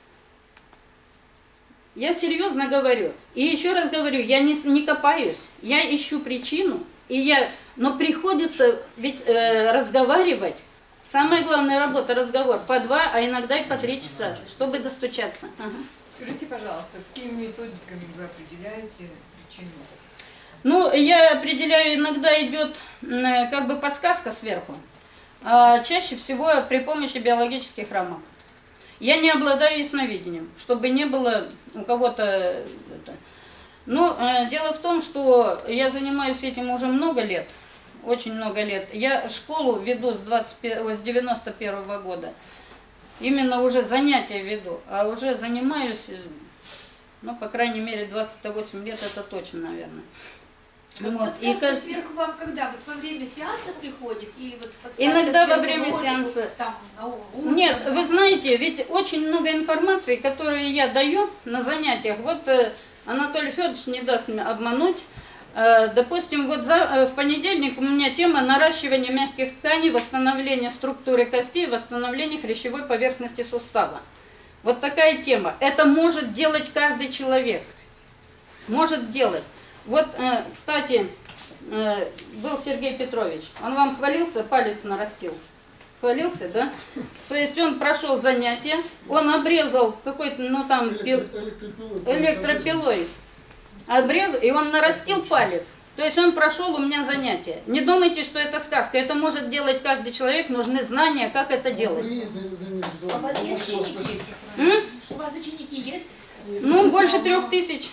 Я серьезно говорю. И еще раз говорю, я не, не копаюсь, я ищу причину, и я, но приходится ведь э, разговаривать. Самая главная работа — разговор по два, а иногда и по три часа, чтобы достучаться. Ага. Скажите, пожалуйста, какими методиками вы определяете причину? Ну, я определяю, иногда идет как бы подсказка сверху, а чаще всего при помощи биологических рамок. Я не обладаю ясновидением, чтобы не было у кого-то это. Но э, дело в том, что я занимаюсь этим уже много лет. Очень много лет. Я школу веду с, двадцать, с девяносто первого года. Именно уже занятия веду. А уже занимаюсь, ну, по крайней мере, двадцать восемь лет, это точно, наверное. Вот. Вот. И Подсказка как... сверху вам когда? Вот во время сеанса приходит? Или вот подсказка Иногда во сверху время ночью, сеанса. Там, на ум, Нет, там, вы знаете, ведь очень много информации, которую я даю на занятиях. Вот э, Анатолий Федорович не даст мне обмануть. Допустим, вот за, в понедельник у меня тема наращивания мягких тканей, восстановление структуры костей, восстановление хрящевой поверхности сустава. Вот такая тема. Это может делать каждый человек. Может делать. Вот, кстати, был Сергей Петрович. Он вам хвалился, палец нарастил. Хвалился, да? То есть он прошел занятие, он обрезал какой-то, ну там, пил... электропилой. Обрезал, и он нарастил палец. То есть он прошел у меня занятие. Не думайте, что это сказка. Это может делать каждый человек. Нужны знания, как это делать. А у вас есть ученики? М? У вас ученики есть? Ну, больше трех тысяч.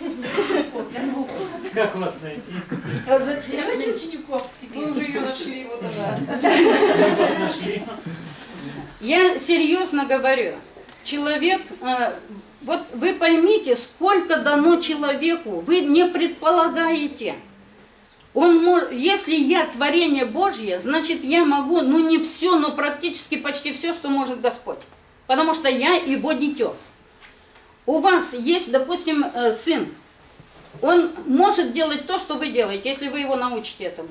Как вас найти? А зачем? Давайте учеников к себе. Вы уже ее нашли, вот она. Мы вас нашли. Я серьезно говорю. Человек... Вот вы поймите, сколько дано человеку, вы не предполагаете. Он может, если я творение Божье, значит я могу, ну не все, но практически почти все, что может Господь. Потому что я его дитё. У вас есть, допустим, сын, Он может делать то, что вы делаете, если вы его научите этому.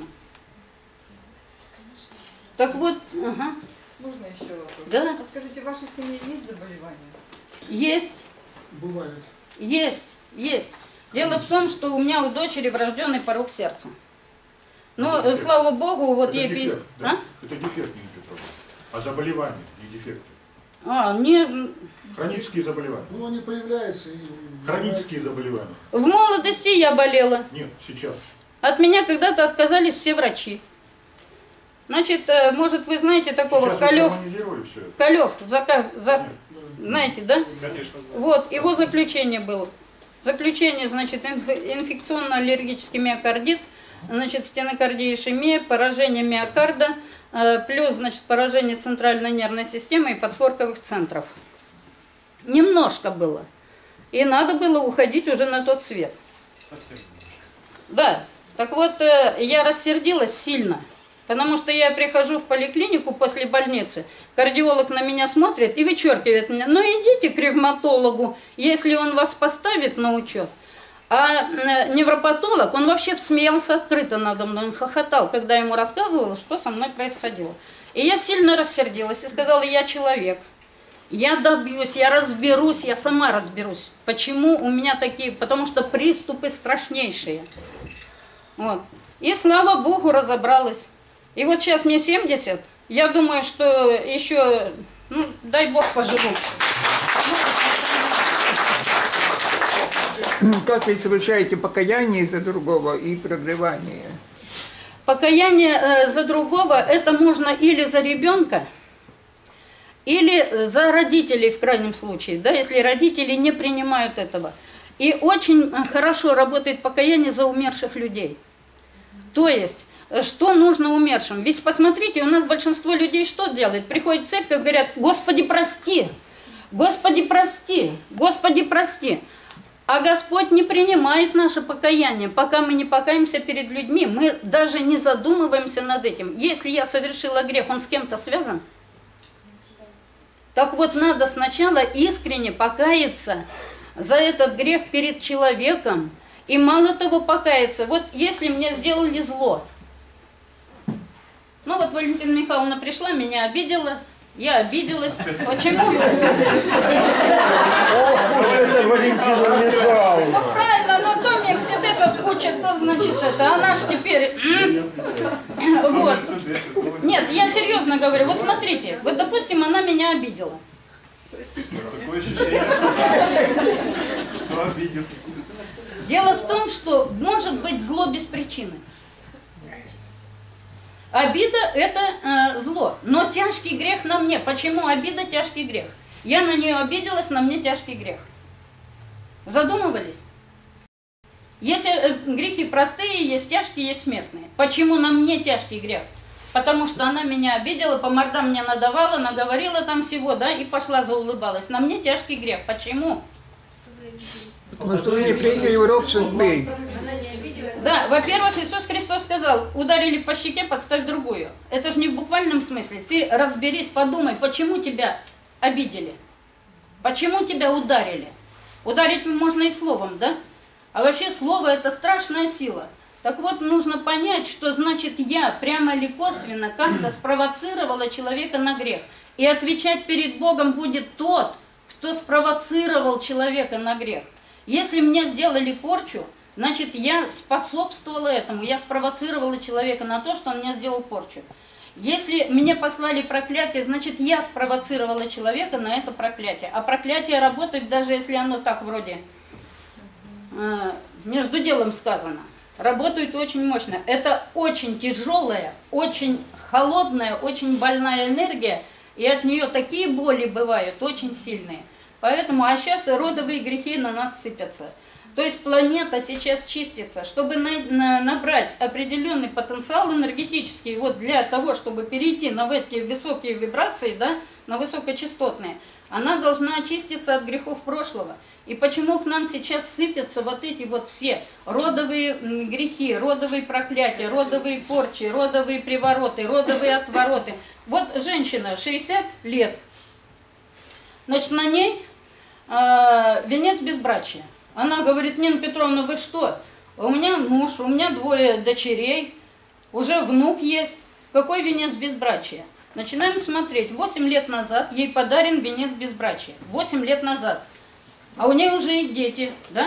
Так вот, ага. Можно еще вопрос? Да. А скажите, в вашей семье есть заболевания? Есть. Бывает. Есть, есть. Дело в том, что у меня у дочери врожденный порог сердца. Но, Это слава богу, вот Это ей дефект, пись- да? А? Это дефект, Нина Петровна. А заболевания, не дефекты. А, не... Хронические заболевания. Ну, они появляются и... Хронические заболевания. В молодости я болела. Нет, сейчас. От меня когда-то отказались все врачи. Значит, э, может, вы знаете такого Сейчас вы Колев, гармонизировали все это? Колев, зака- за- знаете, да? Конечно. Вот, его заключение было. Заключение, значит, инф- инфекционно-аллергический миокардит, значит, стенокардия, ишемия, поражение миокарда, э, плюс, значит, поражение центральной нервной системы и подкорковых центров. Немножко было. И надо было уходить уже на тот свет. Совсем немножко. Да, так вот, э, я рассердилась сильно, потому что я прихожу в поликлинику после больницы, кардиолог на меня смотрит и вычеркивает меня. Ну идите к ревматологу, если он вас поставит на учет. А э, невропатолог, он вообще смеялся открыто надо мной, он хохотал, когда я ему рассказывала, что со мной происходило. И я сильно рассердилась и сказала, я человек. Я добьюсь, я разберусь, я сама разберусь. Почему у меня такие? Потому что приступы страшнейшие. Вот. И слава Богу, разобралась. И вот сейчас мне семьдесят. Я думаю, что еще, ну, дай Бог, поживу. Как вы совершаете покаяние за другого и прогревание? Покаяние э, за другого, это можно или за ребенка, или за родителей в крайнем случае, да, если родители не принимают этого. И очень хорошо работает покаяние за умерших людей. То есть, что нужно умершим? Ведь посмотрите, у нас большинство людей что делает? Приходят в церковь, говорят, Господи, прости, Господи, прости, Господи, прости. А Господь не принимает наше покаяние, пока мы не покаемся перед людьми. Мы даже не задумываемся над этим. Если я совершила грех, он с кем-то связан? Так вот, надо сначала искренне покаяться за этот грех перед человеком. И мало того покаяться. Вот если мне сделали зло. Ну вот Валентина Михайловна пришла, меня обидела. Я обиделась. Почему? Ну правильно, но то мерседесов куча, то значит это. Она ж теперь... Вот. Нет, я серьезно говорю. Вот смотрите. Вот допустим, она меня обидела. Такое ощущение, что обидел. Дело в том, что может быть зло без причины. Обида – это э, зло, но тяжкий грех на мне. Почему обида – тяжкий грех? Я на нее обиделась, на мне тяжкий грех. Задумывались? Если э, грехи простые, есть тяжкие, есть смертные. Почему на мне тяжкий грех? Потому что она меня обидела, по мордам мне надавала, наговорила там всего, да, и пошла заулыбалась. На мне тяжкий грех. Почему? Потому что вы не приняли урок судьбы. Да, во-первых, Иисус Христос сказал, ударили по щеке, подставь другую. Это же не в буквальном смысле. Ты разберись, подумай, почему тебя обидели? Почему тебя ударили? Ударить можно и словом, да? А вообще слово – это страшная сила. Так вот, нужно понять, что значит я прямо или косвенно как-то спровоцировала человека на грех. И отвечать перед Богом будет тот, кто спровоцировал человека на грех. Если мне сделали порчу, значит, я способствовала этому, я спровоцировала человека на то, что он мне сделал порчу. Если мне послали проклятие, значит, я спровоцировала человека на это проклятие. А проклятие работает, даже если оно так вроде э, между делом сказано. Работает очень мощно. Это очень тяжелая, очень холодная, очень больная энергия, и от нее такие боли бывают, очень сильные. Поэтому, а сейчас родовые грехи на нас сыпятся. То есть планета сейчас чистится, чтобы на, на, набрать определенный потенциал энергетический, вот для того, чтобы перейти на эти высокие вибрации, да, на высокочастотные, она должна очиститься от грехов прошлого. И почему к нам сейчас сыпятся вот эти вот все родовые грехи, родовые проклятия, родовые порчи, родовые привороты, родовые отвороты. Вот женщина, шестьдесят лет, значит, на ней э, венец безбрачия. Она говорит: Нина Петровна, вы что? У меня муж, у меня двое дочерей, уже внук есть. Какой венец безбрачия? Начинаем смотреть. Восемь лет назад ей подарен венец безбрачия. Восемь лет назад. А у нее уже и дети, да?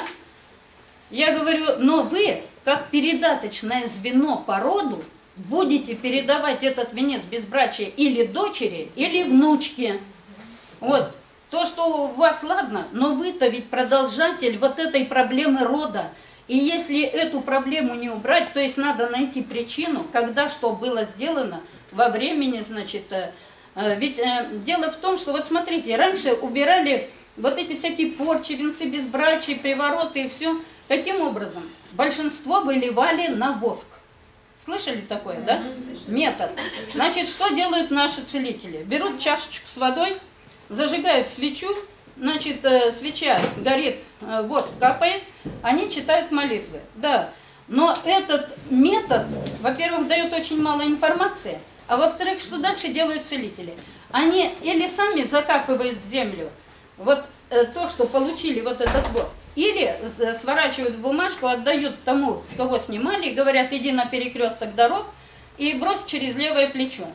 Я говорю: но вы, как передаточное звено по роду, будете передавать этот венец безбрачия или дочери, или внучке. Вот. То, что у вас, ладно, но вы-то ведь продолжатель вот этой проблемы рода. И если эту проблему не убрать, то есть надо найти причину, когда что было сделано во времени, значит, э, ведь э, дело в том, что вот смотрите, раньше убирали вот эти всякие порчи, венцы безбрачия, привороты и все. Каким образом? Большинство выливали на воск. Слышали такое, да? Метод. Значит, что делают наши целители? Берут чашечку с водой, зажигают свечу, значит, э, свеча горит, э, воск капает, они читают молитвы. Да, но этот метод, во-первых, дает очень мало информации, а во-вторых, что дальше делают целители? Они или сами закапывают в землю вот э, то, что получили вот этот воск, или сворачивают в бумажку, отдают тому, с кого снимали, и говорят: иди на перекресток дорог и брось через левое плечо.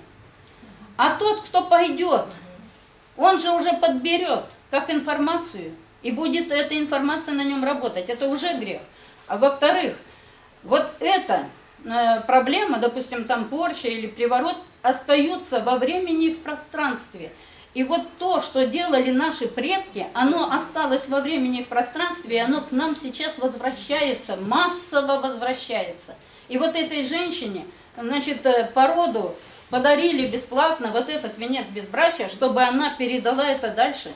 А тот, кто пойдет, он же уже подберет как информацию, и будет эта информация на нем работать. Это уже грех. А во-вторых, вот эта э, проблема, допустим, там порча или приворот, остается во времени и в пространстве. И вот то, что делали наши предки, оно осталось во времени и в пространстве, и оно к нам сейчас возвращается, массово возвращается. И вот этой женщине, значит, по роду подарили бесплатно вот этот венец безбрачия, чтобы она передала это дальше.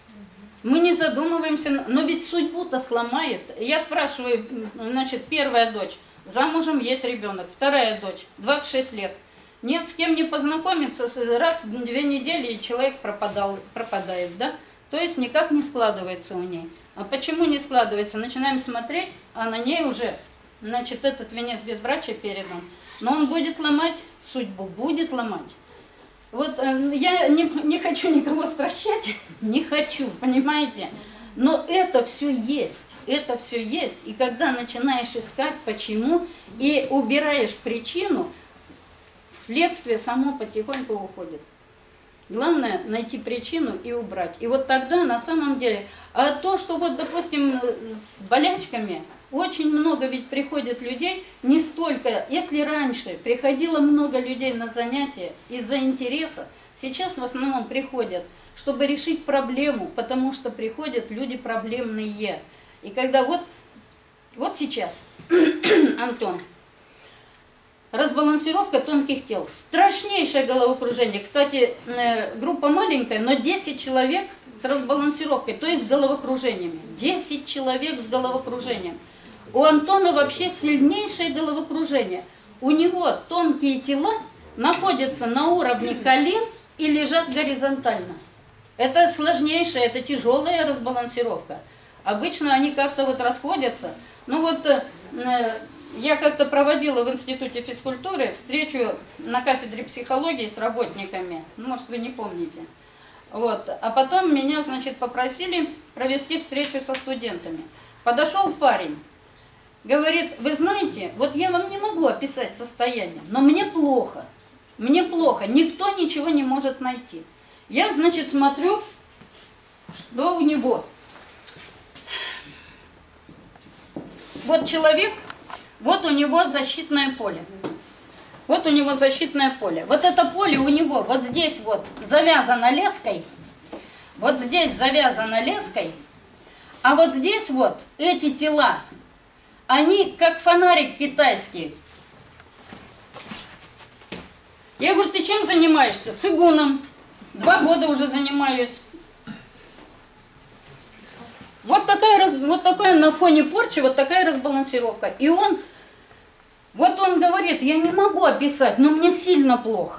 Мы не задумываемся, но ведь судьбу-то сломает. Я спрашиваю, значит, первая дочь, замужем, есть ребенок, вторая дочь, двадцать шесть лет. Нет с кем не познакомиться, раз в две недели и человек пропадал, пропадает, да? То есть никак не складывается у ней. А почему не складывается? Начинаем смотреть, а на ней уже, значит, этот венец безбрачия передан. Но он будет ломать судьбу, будет ломать. Вот я не, не хочу никого стращать, не хочу, понимаете? Но это все есть, это все есть. И когда начинаешь искать, почему, и убираешь причину, следствие само потихоньку уходит. Главное найти причину и убрать. И вот тогда на самом деле, а то, что вот, допустим, с болячками, очень много ведь приходит людей, не столько, если раньше приходило много людей на занятия из-за интереса, сейчас в основном приходят, чтобы решить проблему, потому что приходят люди проблемные. И когда вот, вот сейчас, Антон, разбалансировка тонких тел. Страшнейшее головокружение. Кстати, группа маленькая, но десять человек с разбалансировкой, то есть с головокружениями. десять человек с головокружением. У Антона вообще сильнейшее головокружение. У него тонкие тела находятся на уровне колен и лежат горизонтально. Это сложнейшая, это тяжелая разбалансировка. Обычно они как-то вот расходятся. Ну вот... Я как-то проводила в Институте физкультуры встречу на кафедре психологии с работниками, может, вы не помните. Вот. А потом меня, значит, попросили провести встречу со студентами. Подошел парень, говорит: вы знаете, вот я вам не могу описать состояние, но мне плохо, мне плохо, никто ничего не может найти. Я, значит, смотрю, что у него. Вот человек... Вот у него защитное поле. Вот у него защитное поле. Вот это поле у него вот здесь вот завязано леской. Вот здесь завязано леской. А вот здесь вот эти тела, они как фонарик китайский. Я говорю: ты чем занимаешься? Цигуном. Два года уже занимаюсь. Вот такая, вот такая на фоне порчи, вот такая разбалансировка. И он... Вот он говорит: я не могу описать, но мне сильно плохо.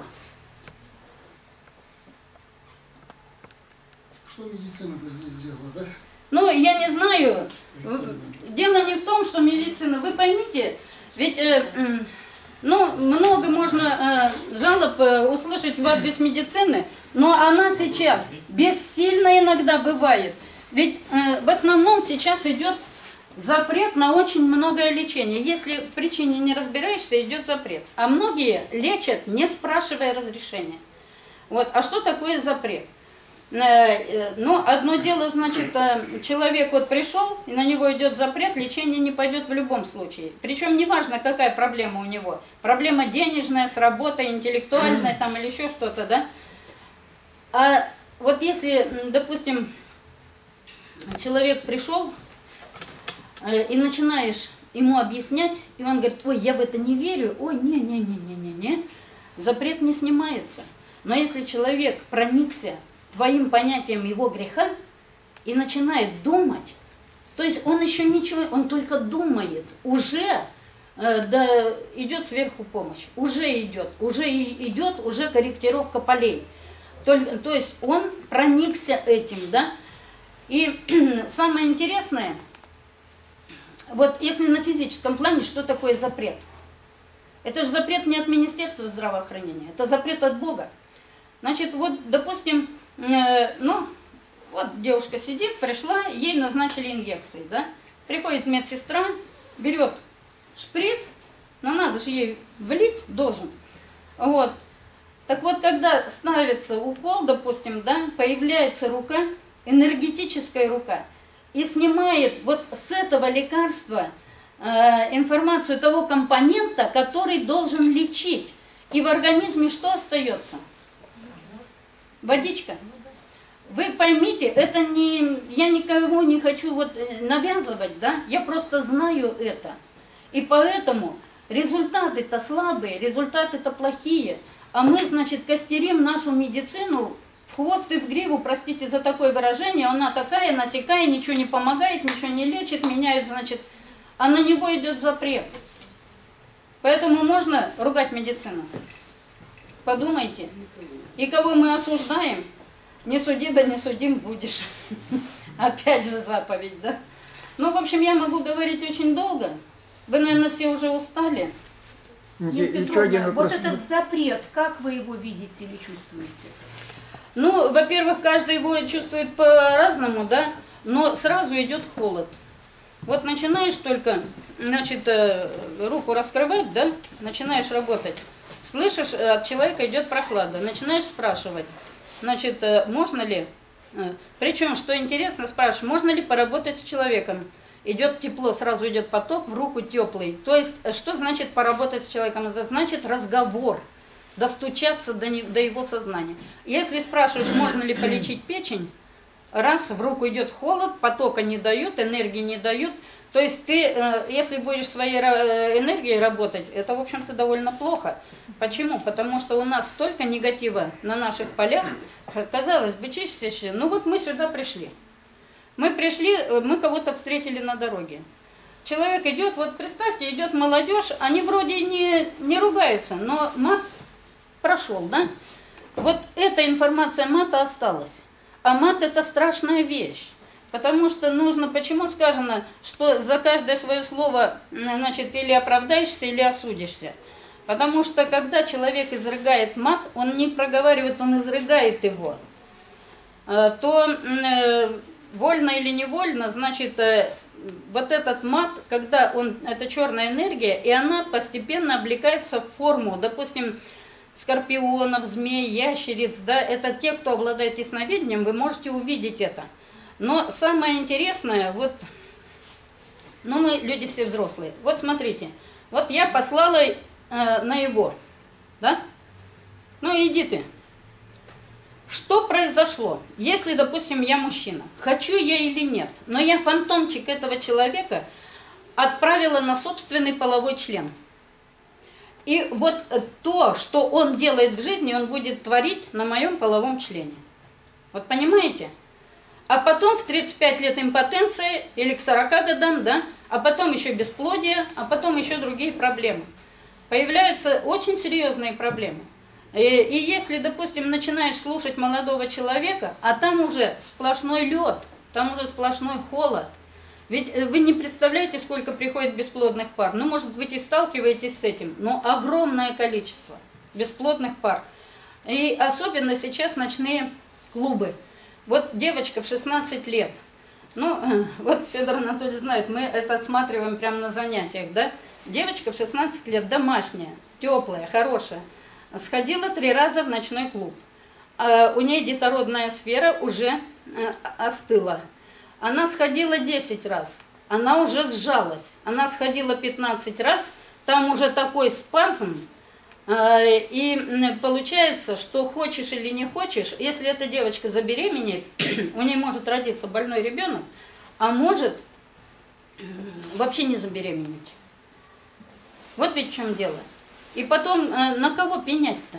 Что медицина бы здесь сделала, да? Ну, я не знаю. Медицина. Дело не в том, что медицина. Вы поймите, ведь э, э, ну, много можно э, жалоб э, услышать в адрес медицины, но она сейчас бессильна иногда бывает. Ведь э, в основном сейчас идет запрет на очень многое лечение. Если в причине не разбираешься, идет запрет. А многие лечат, не спрашивая разрешения. Вот. А что такое запрет? Ну, одно дело, значит, человек вот пришел, и на него идет запрет, лечение не пойдет в любом случае. Причем неважно, какая проблема у него. Проблема денежная, с работой, интеллектуальная там или еще что-то, да? А вот если, допустим, человек пришел, и начинаешь ему объяснять, и он говорит: ой, я в это не верю, ой, не-не-не-не-не-не, запрет не снимается. Но если человек проникся твоим понятием его греха и начинает думать, то есть он еще ничего, он только думает, уже э, да, идет сверху помощь, уже идет, уже идет уже корректировка полей. То, то есть он проникся этим, да. И самое интересное, вот если на физическом плане, что такое запрет? Это же запрет не от Министерства здравоохранения, это запрет от Бога. Значит, вот, допустим, э, ну, вот девушка сидит, пришла, ей назначили инъекции, да? Приходит медсестра, берет шприц, но надо же ей влить дозу. Вот. Так вот, когда ставится укол, допустим, да, появляется рука, энергетическая рука, и снимает вот с этого лекарства э, информацию того компонента, который должен лечить. И в организме что остается? Водичка. Вы поймите, это не, я никого не хочу вот навязывать, да, я просто знаю это. И поэтому результаты-то слабые, результаты-то плохие. А мы, значит, костерим нашу медицину в хвост и в гриву, простите за такое выражение, она такая, насякая, ничего не помогает, ничего не лечит, меняет, значит, а на него идет запрет. Поэтому можно ругать медицину. Подумайте. И кого мы осуждаем, не суди, да не судим будешь. Опять же заповедь, да? Ну, в общем, я могу говорить очень долго. Вы, наверное, все уже устали. Е- Еще один вот вопрос. этот запрет, как вы его видите или чувствуете? Ну, во-первых, каждый его чувствует по-разному, да? Но сразу идет холод. Вот начинаешь только, значит, руку раскрывать, да? Начинаешь работать. Слышишь, от человека идет прохлада. Начинаешь спрашивать, значит, можно ли, причем, что интересно, спрашиваешь, можно ли поработать с человеком. Идет тепло, сразу идет поток, в руку теплый. То есть, что значит поработать с человеком? Это значит разговор, достучаться до, не, до его сознания. Если спрашиваешь, можно ли полечить печень, раз, в руку идет холод, потока не дают, энергии не дают. То есть ты, если будешь своей энергией работать, это, в общем-то, довольно плохо. Почему? Потому что у нас столько негатива на наших полях. Казалось бы, чистящие. Ну вот мы сюда пришли. Мы пришли, мы кого-то встретили на дороге. Человек идет, вот представьте, идет молодежь, они вроде не, не ругаются, но мат прошел, да? Вот эта информация мата осталась. А мат — это страшная вещь. Потому что нужно, почему сказано, что за каждое свое слово, значит, или оправдаешься, или осудишься. Потому что когда человек изрыгает мат, он не проговаривает, он изрыгает его. То вольно или невольно, значит, вот этот мат, когда он, это черная энергия, и она постепенно облекается в форму, допустим, скорпионов, змей, ящериц, да, это те, кто обладает ясновидением, вы можете увидеть это. Но самое интересное, вот, ну мы люди все взрослые, вот смотрите, вот я послала э, на его, да, ну иди ты. Что произошло, если, допустим, я мужчина, хочу я или нет, но я фантомчик этого человека отправила на собственный половой член. И вот то, что он делает в жизни, он будет творить на моем половом члене. Вот понимаете? А потом в тридцать пять лет импотенции или к сорока годам, да, а потом еще бесплодие, а потом еще другие проблемы. Появляются очень серьезные проблемы. И, и если, допустим, начинаешь слушать молодого человека, а там уже сплошной лед, там уже сплошной холод. Ведь вы не представляете, сколько приходит бесплодных пар. Ну, может быть, и сталкиваетесь с этим, но огромное количество бесплодных пар. И особенно сейчас ночные клубы. Вот девочка в шестнадцать лет, Ну, вот Федор Анатольевич знает, мы это отсматриваем прямо на занятиях, да? Девочка в шестнадцать лет, домашняя, теплая, хорошая, сходила три раза в ночной клуб. А у нее детородная сфера уже остыла. Она сходила десять раз, она уже сжалась. Она сходила пятнадцать раз, там уже такой спазм. И получается, что хочешь или не хочешь, если эта девочка забеременеет, у нее может родиться больной ребенок, а может вообще не забеременеть. Вот ведь в чем дело. И потом, на кого пенять-то?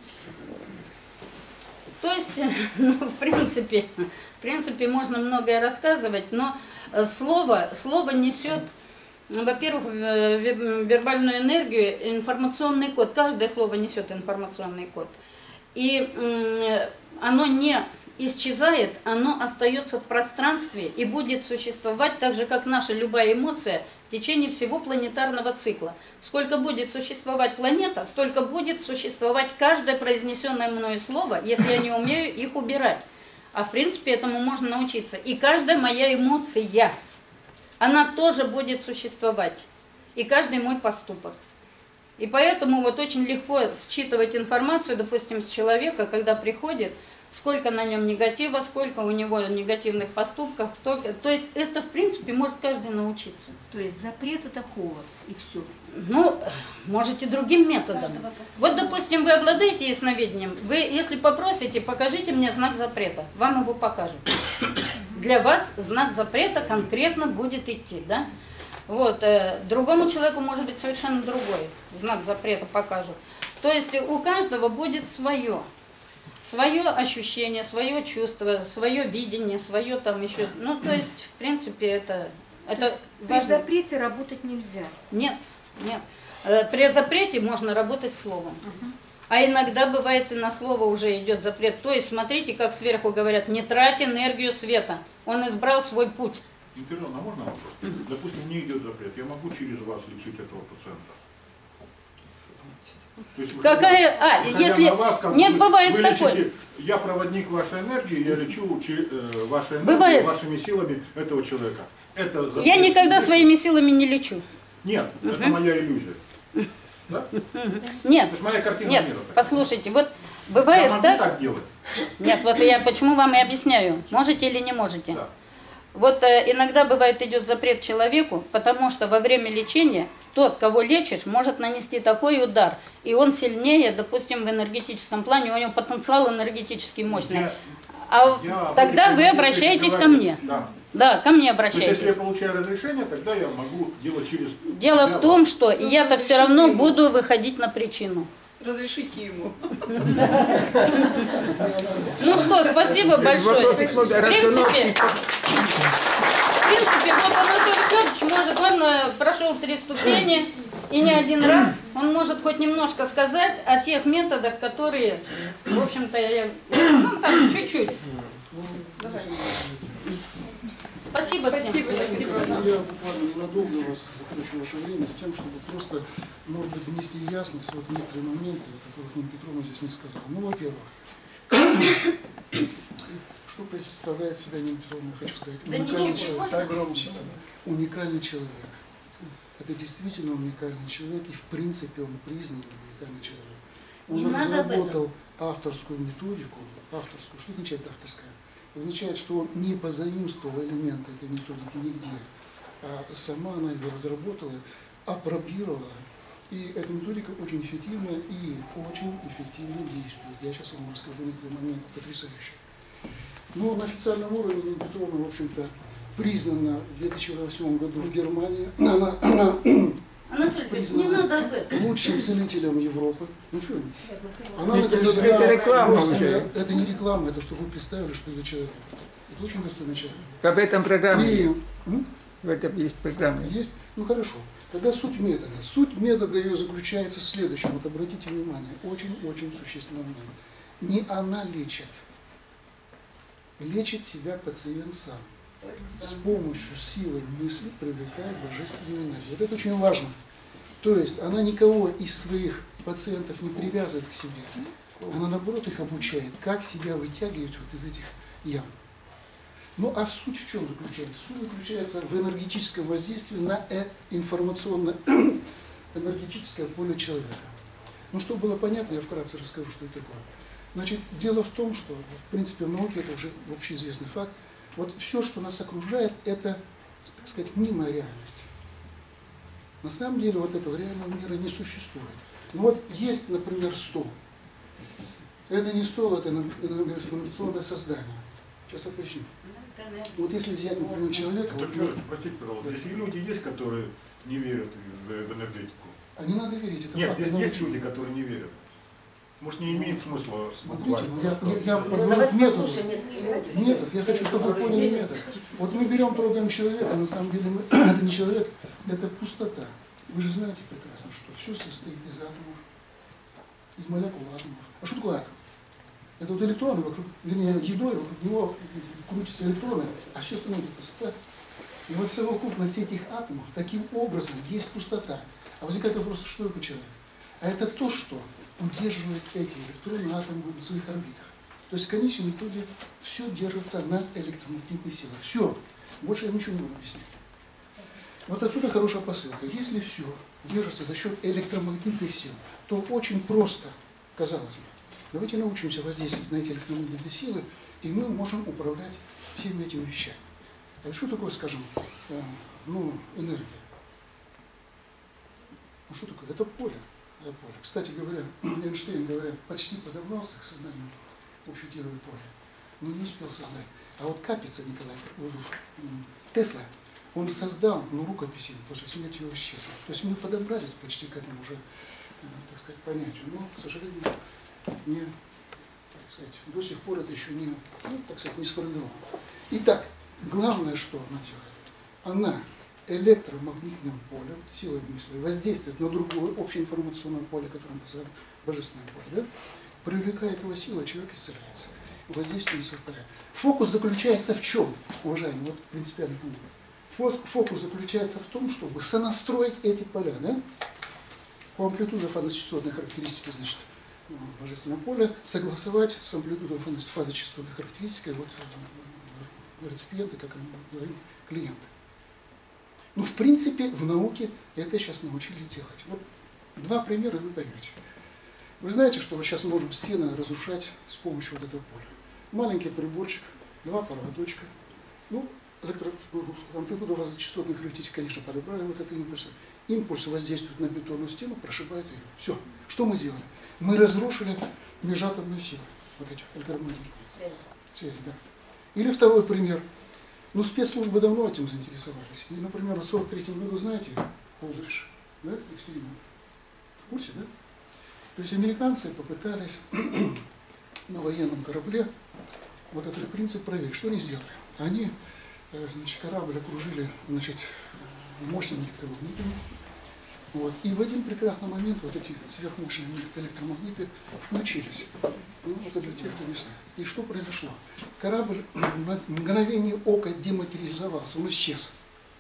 То есть, ну, в принципе, в принципе, можно многое рассказывать, но слово, слово несет, во-первых, вербальную энергию, информационный код. Каждое слово несет информационный код. И оно не исчезает, оно остается в пространстве и будет существовать так же, как наша любая эмоция в течение всего планетарного цикла. Сколько будет существовать планета, столько будет существовать каждое произнесенное мною слово, если я не умею их убирать. А в принципе этому можно научиться. И каждая моя эмоция, она тоже будет существовать. И каждый мой поступок. И поэтому вот очень легко считывать информацию, допустим, с человека, когда приходит, сколько на нем негатива, сколько у него негативных поступков, столько. То есть это, в принципе, может каждый научиться. То есть запрет это холод, и все. Ну, можете другим методом. Вот, допустим, вы обладаете ясновидением, вы, если попросите, покажите мне знак запрета, вам его покажут. Для вас знак запрета конкретно будет идти, да? Вот, э, другому человеку может быть совершенно другой знак запрета покажут. То есть у каждого будет свое. Свое ощущение, свое чувство, свое видение, свое там еще. Ну, то есть, в принципе, это, это При важно. запрете работать нельзя. Нет, нет. Э, При запрете можно работать словом. Угу. А иногда бывает и на слово уже идет запрет. То есть, смотрите, как сверху говорят, не трать энергию света. Он избрал свой путь. Екатерина, а можно вопрос? Допустим, мне идет запрет, я могу через вас лечить этого пациента? То есть, Какая, а, выходя если, на вас, как нет, вы, бывает вы такой. лечите, я проводник вашей энергии, я лечу че- э, вашей энергией, Бывает. вашими силами этого человека. Это запрет. Я никогда своими силами не лечу. Нет, это моя иллюзия. Да? Нет, То есть моя картина нет, мира такая. послушайте, вот Я бывает могу так. так делать? Нет, вот я почему вам и объясняю, можете или не можете. Да. Вот э, иногда бывает идет запрет человеку, потому что во время лечения тот, кого лечишь, может нанести такой удар, и он сильнее, допустим, в энергетическом плане, у него потенциал энергетически мощный. Я- А я тогда в вы этих обращаетесь ко говорю. мне. Да. Да, ко мне То есть, если я обращайтесь. получаю разрешение, тогда я могу делать через... Дело себя в том, вас. что я-то все равно буду выходить на причину. Разрешите ему. Ну что, спасибо большое. Вопросик, вот, В принципе, расстановки. в принципе, вот Анатолий Федорович может, он э, прошел три ступени, и не один раз он может хоть немножко сказать о тех методах, которые, в общем-то, я, ну там, чуть-чуть. Давай. Спасибо всем. Спасибо, спасибо. Я буквально ненадолго вас затрачу ваше время с тем, чтобы просто, может быть, внести ясность в вот некоторые моменты, которых Нина Петровна здесь не сказала. Ну, во-первых, что представляет себя Нина Петровна, хочу сказать, Да уникальный ничего, человек. можно? Громче. Уникальный человек. Это действительно уникальный человек, и в принципе он признан уникальный человек. Он Не надо об этом. разработал авторскую методику, авторскую, что означает авторская? Означает, что он не позаимствовал элементы этой методики нигде, а сама она ее разработала, апробировала, и эта методика очень эффективна и очень эффективно действует. Я сейчас вам расскажу некоторые моменты потрясающие. Но на официальном уровне Нина Петровна, в общем-то, признана в две тысячи восьмом году в Германии, она, она Анатолий Федорович, не надо об этом. лучшим целителем Европы. Ну что, она Это, награждена это реклама просто- уже. Это не реклама, это чтобы вы представили, что это человек. Это очень достойный человек. Об этом программе И есть. м, В этом есть программа. есть, ну хорошо. Тогда суть метода. Суть метода ее заключается в следующем. Вот обратите внимание, очень-очень существенный момент. Не она лечит. Лечит себя пациент сам. С помощью силы мысли привлекает божественную энергию. Вот это очень важно. То есть она никого из своих пациентов не привязывает к себе. Она наоборот их обучает, как себя вытягивать вот из этих ям. Ну а суть в чем заключается? Суть заключается в энергетическом воздействии на э информационно-энергетическое поле человека. Ну, чтобы было понятно, я вкратце расскажу, что это такое. Значит, дело в том, что, в принципе, в науке это уже общеизвестный факт. Вот все, что нас окружает, это, так сказать, мнимая реальность. На самом деле вот этого реального мира не существует. Ну вот есть, например, стол. Это не стол, это информационное создание. Сейчас я поясню. Вот если взять, например, человека... Вот, Вот, простите, пожалуйста, если люди есть, которые не верят в, в энергетику? а не надо верить, это Нет, факт. есть, Это есть очень- люди, которые не верят. Может, не имеет смысла Смотрите, буквально. ну, я, я, я подвожу к Давайте методу. послушаем несколько минут. Метод, я хочу, чтобы вы поняли метод. Вот мы берем, трогаем человека, на самом деле мы, это не человек, это пустота. Вы же знаете прекрасно, что все состоит из атомов, из молекул атомов. А что такое атом? Это вот электроны вокруг, вернее, едой, вокруг него крутятся электроны, а все остальное это пустота. И вот совокупность этих атомов таким образом есть пустота. А возникает вопрос, что это человек? А это то, что удерживает эти электроны, атомы на своих орбитах. То есть в конечном итоге все держится на электромагнитной силе. Все. Больше я ничего не буду объяснять. Вот отсюда хорошая посылка. Если все держится за счет электромагнитных сил, то очень просто, казалось бы. Давайте научимся воздействовать на эти электромагнитные силы, и мы можем управлять всеми этими вещами. А что такое, скажем, э, ну, энергия? Ну что такое? Это поле. Это поле. Кстати говоря, Эйнштейн, говорят, почти подобрался к созданию общей теории поля, но не успел создать. А вот Капица Николай Тесла, он создал, но рукописи после смерти его исчезли. То есть мы подобрались почти к этому уже, так сказать, понятию, но, к сожалению, не, так сказать, до сих пор это еще не, ну, так сказать, не сформировано. Итак, главное, что она делает, она электромагнитным полем, силой мысли, воздействует на другое общеинформационное поле, которое мы называем божественное поле, да? Привлекает его силу, а человек исцеляется. Воздействие на свои поля. Фокус заключается в чем, уважаемые, вот принципиальный пункт. Фокус заключается в том, чтобы сонастроить эти поля, да? По амплитуде фазочастотной характеристики, значит, божественного поля, согласовать с амплитудой фазочастотной характеристикой вот, реципиента, как мы говорим, клиента. Ну, в принципе, в науке это сейчас научились делать. Вот два примера, вы поймете. Вы знаете, что мы сейчас можем стены разрушать с помощью вот этого поля. Маленький приборчик, два проводочка. Ну, электро... амплитуда фазочастотной характеристики, конечно, подобрали вот этот импульс. Импульс воздействует на бетонную стену, прошибает ее. Все. Что мы сделали? Мы разрушили межатомные силы. Вот эти электромагнитные связи. Да. Или второй пример. Ну, спецслужбы давно этим заинтересовались. И, например, в сорок третьем году, знаете, Олдридж, да, эксперимент. В курсе, да? То есть американцы попытались на военном корабле вот этот принцип проверить. Что они сделали? Они, значит, корабль окружили, значит, мощными электромагнитами. Вот. И в один прекрасный момент вот эти сверхмощные электромагниты включились. Ну, это для тех, кто не знает. И что произошло? Корабль на мгновение ока дематериализовался, он исчез.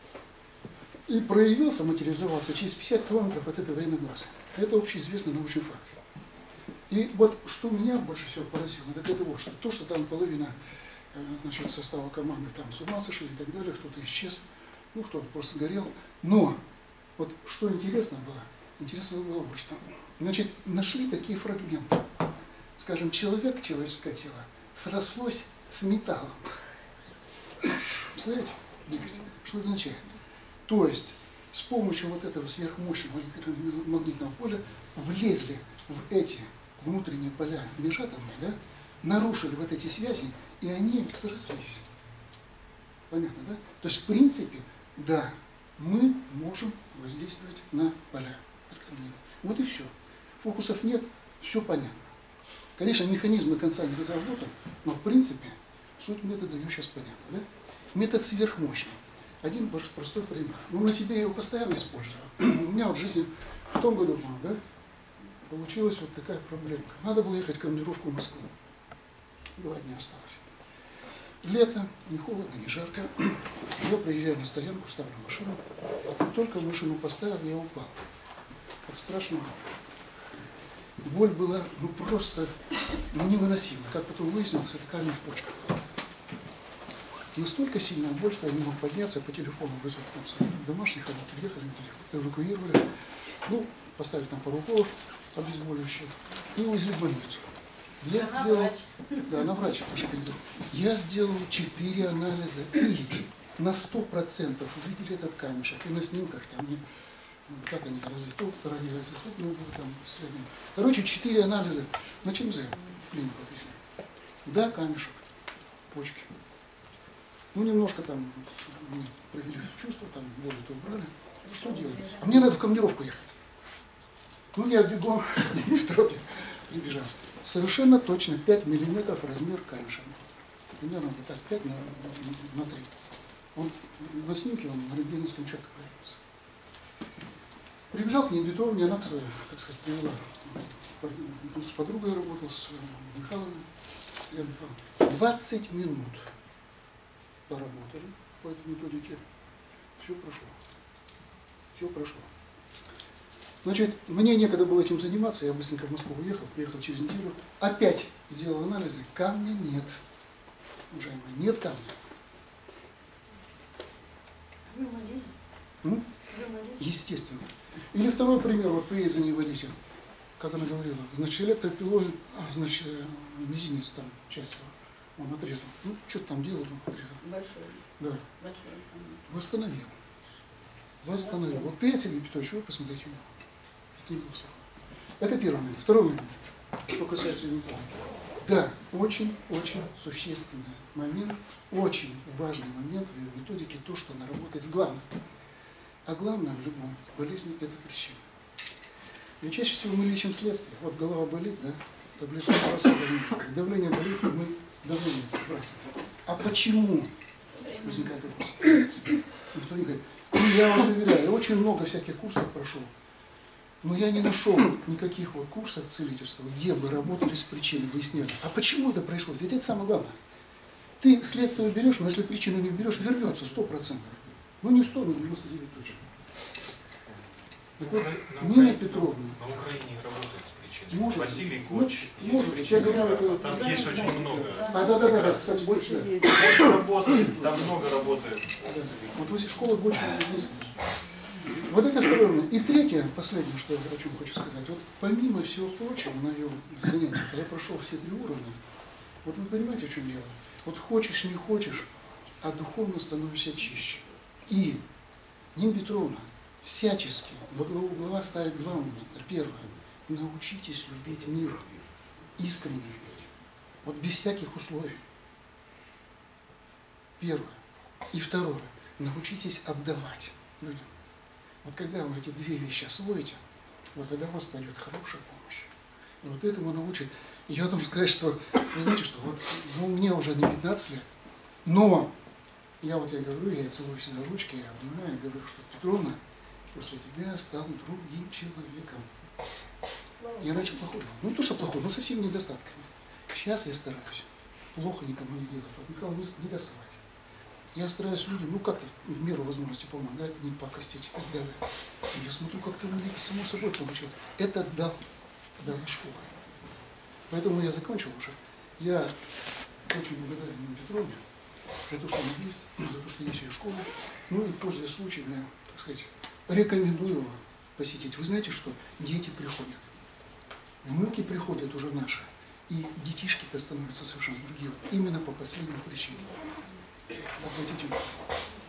И проявился, материализовался через пятьдесят километров от этой военной базы. Это общеизвестный научный факт. И вот что меня больше всего поразило, так это вот, что то, что там половина, значит, состава команды там с ума сошли и так далее, кто-то исчез, ну кто-то просто горел. Но вот что интересно было, интересно было вот что. Значит, нашли такие фрагменты. Скажем, человек, человеческое тело, срослось с металлом. Представляете? Что это означает? То есть, с помощью вот этого сверхмощного электромагнитного поля влезли в эти внутренние поля межатомные, да? Нарушили вот эти связи, и они срослись. Понятно, да? То есть, в принципе, да, мы можем воздействовать на поля электромагнитные. Вот и все. Фокусов нет, все понятно. Конечно, механизм до конца не разработан, но в принципе суть метода ее сейчас понятна. Да? Метод сверхмощный. Один простой пример. Ну, на себе я его постоянно использую. У меня вот в жизни в том году, да, получилась вот такая проблемка. Надо было ехать в командировку в Москву. Два дня осталось. Лето, не холодно, не жарко. Я приезжаю на стоянку, ставлю машину. И только машину поставил, я упал. От страшного. Боль была ну, просто ну, невыносима. Как потом выяснилось, это камень в почках. настолько сильная боль, что я не мог подняться, по телефону вызвать там своих домашних, они приехали, эвакуировали, ну, поставили там пару уколов обезболивающих и увезли в больницу. Я Она сделал, врач. да, на врача, я сделал четыре анализа и на сто процентов увидели этот камешек. И на снимках там, не, как они разлетут, разлетут, ну, там, следом. Короче, четыре анализа. На чем за в клинику отвезли? Да, камешек, почки. Ну, немножко там мы провели в чувство, там боли-то убрали. Что делать? А мне надо в командировку ехать. Ну, я бегом в Петровке прибежал. Совершенно точно пять миллиметров размер камешка. Примерно вот так, пять на, на три. Он на снимке, он на рентгеновском четко появился. Прибежал к ней в Петровне, она к своей, так сказать, привела. С подругой работал, с Михайловной. Я Михайловна. двадцать минут поработали по этой методике. Все прошло. Все прошло. Значит, мне некогда было этим заниматься, я быстренько в Москву уехал, приехал через неделю, опять сделал анализы, камня нет. Уважаемые, нет камня. Вы молились? М? Вы молились? Естественно. Или второй пример, вот при ей за ней водитель, как она говорила, значит, электропилой, а, значит, мизинец там, часть его, он отрезал. Ну, что-то там делал, он отрезал. Большой. Да, Большой. восстановил. Восстановил. Вот при Сергей Петрович, вы посмотрите. Это не голосовало. Это первый момент. Второй момент, что касается методики. Да, очень-очень существенный момент, очень важный момент в ее методике, то, что она работает с главным. А главное в любом болезни – это причина. Ведь чаще всего мы лечим следствие. Вот голова болит, да, таблетку сбрасываем, давление болит, мы давление сбрасываем. А почему? Возникает вопрос. Никто не говорит. И я вас уверяю, я очень много всяких курсов прошел, но я не нашел никаких вот курсов целительства, где бы работали с причиной, выясняли. А почему это происходит? Ведь это самое главное. Ты следствие уберешь, но если причину не уберешь, вернется сто процентов. Ну не сто, но девяносто девять точно. Так вот, Нина Петровна. На Украине работает с причиной. Может, Василий ну, Коч. может, есть я причина. говорю, это- Там есть очень много. А, да, да, да, да, кстати, больше. Больше работает, там много работает. Вот возле школы больше есть. Вот это второе момент. И третье, последнее, что я хочу, хочу сказать. Вот помимо всего прочего, на ее занятиях, я прошел все три уровня. Вот вы понимаете, в чем дело? Вот хочешь, не хочешь, а духовно становишься чище. И Нина Петровна всячески во главу угла ставит два момента. Первое. Научитесь любить мир. Искренне любить. Вот без всяких условий. Первое. И второе. Научитесь отдавать людям. Вот когда вы эти две вещи освоите, вот тогда у вас пойдет хорошая помощь. И вот этому научит. И я должен сказать, что, вы знаете что, вот, ну, мне уже не пятнадцать лет, но я вот я говорю, я целую всегда ручки, я обнимаю, я говорю, что Петровна, после тебя стал другим человеком. Я раньше плохой был. Ну, не то, что плохой, но со всеми недостатками. Сейчас я стараюсь плохо никому не делать. Вот Михаил не, не досылать. Я стараюсь людям, ну, как-то в меру возможности помогать, не пакостить и так далее. И я смотрю, как-то у меня это само собой получилось. Это дал, дал школа. Поэтому я закончил уже. Я очень благодарен Нине Петровне за то, что она есть, за то, что есть ее школа. Ну и пользуясь случаем, я, так сказать, рекомендую его посетить. Вы знаете, что дети приходят, внуки приходят уже наши, и детишки-то становятся совершенно другие. Именно по последней причине. Оплатите.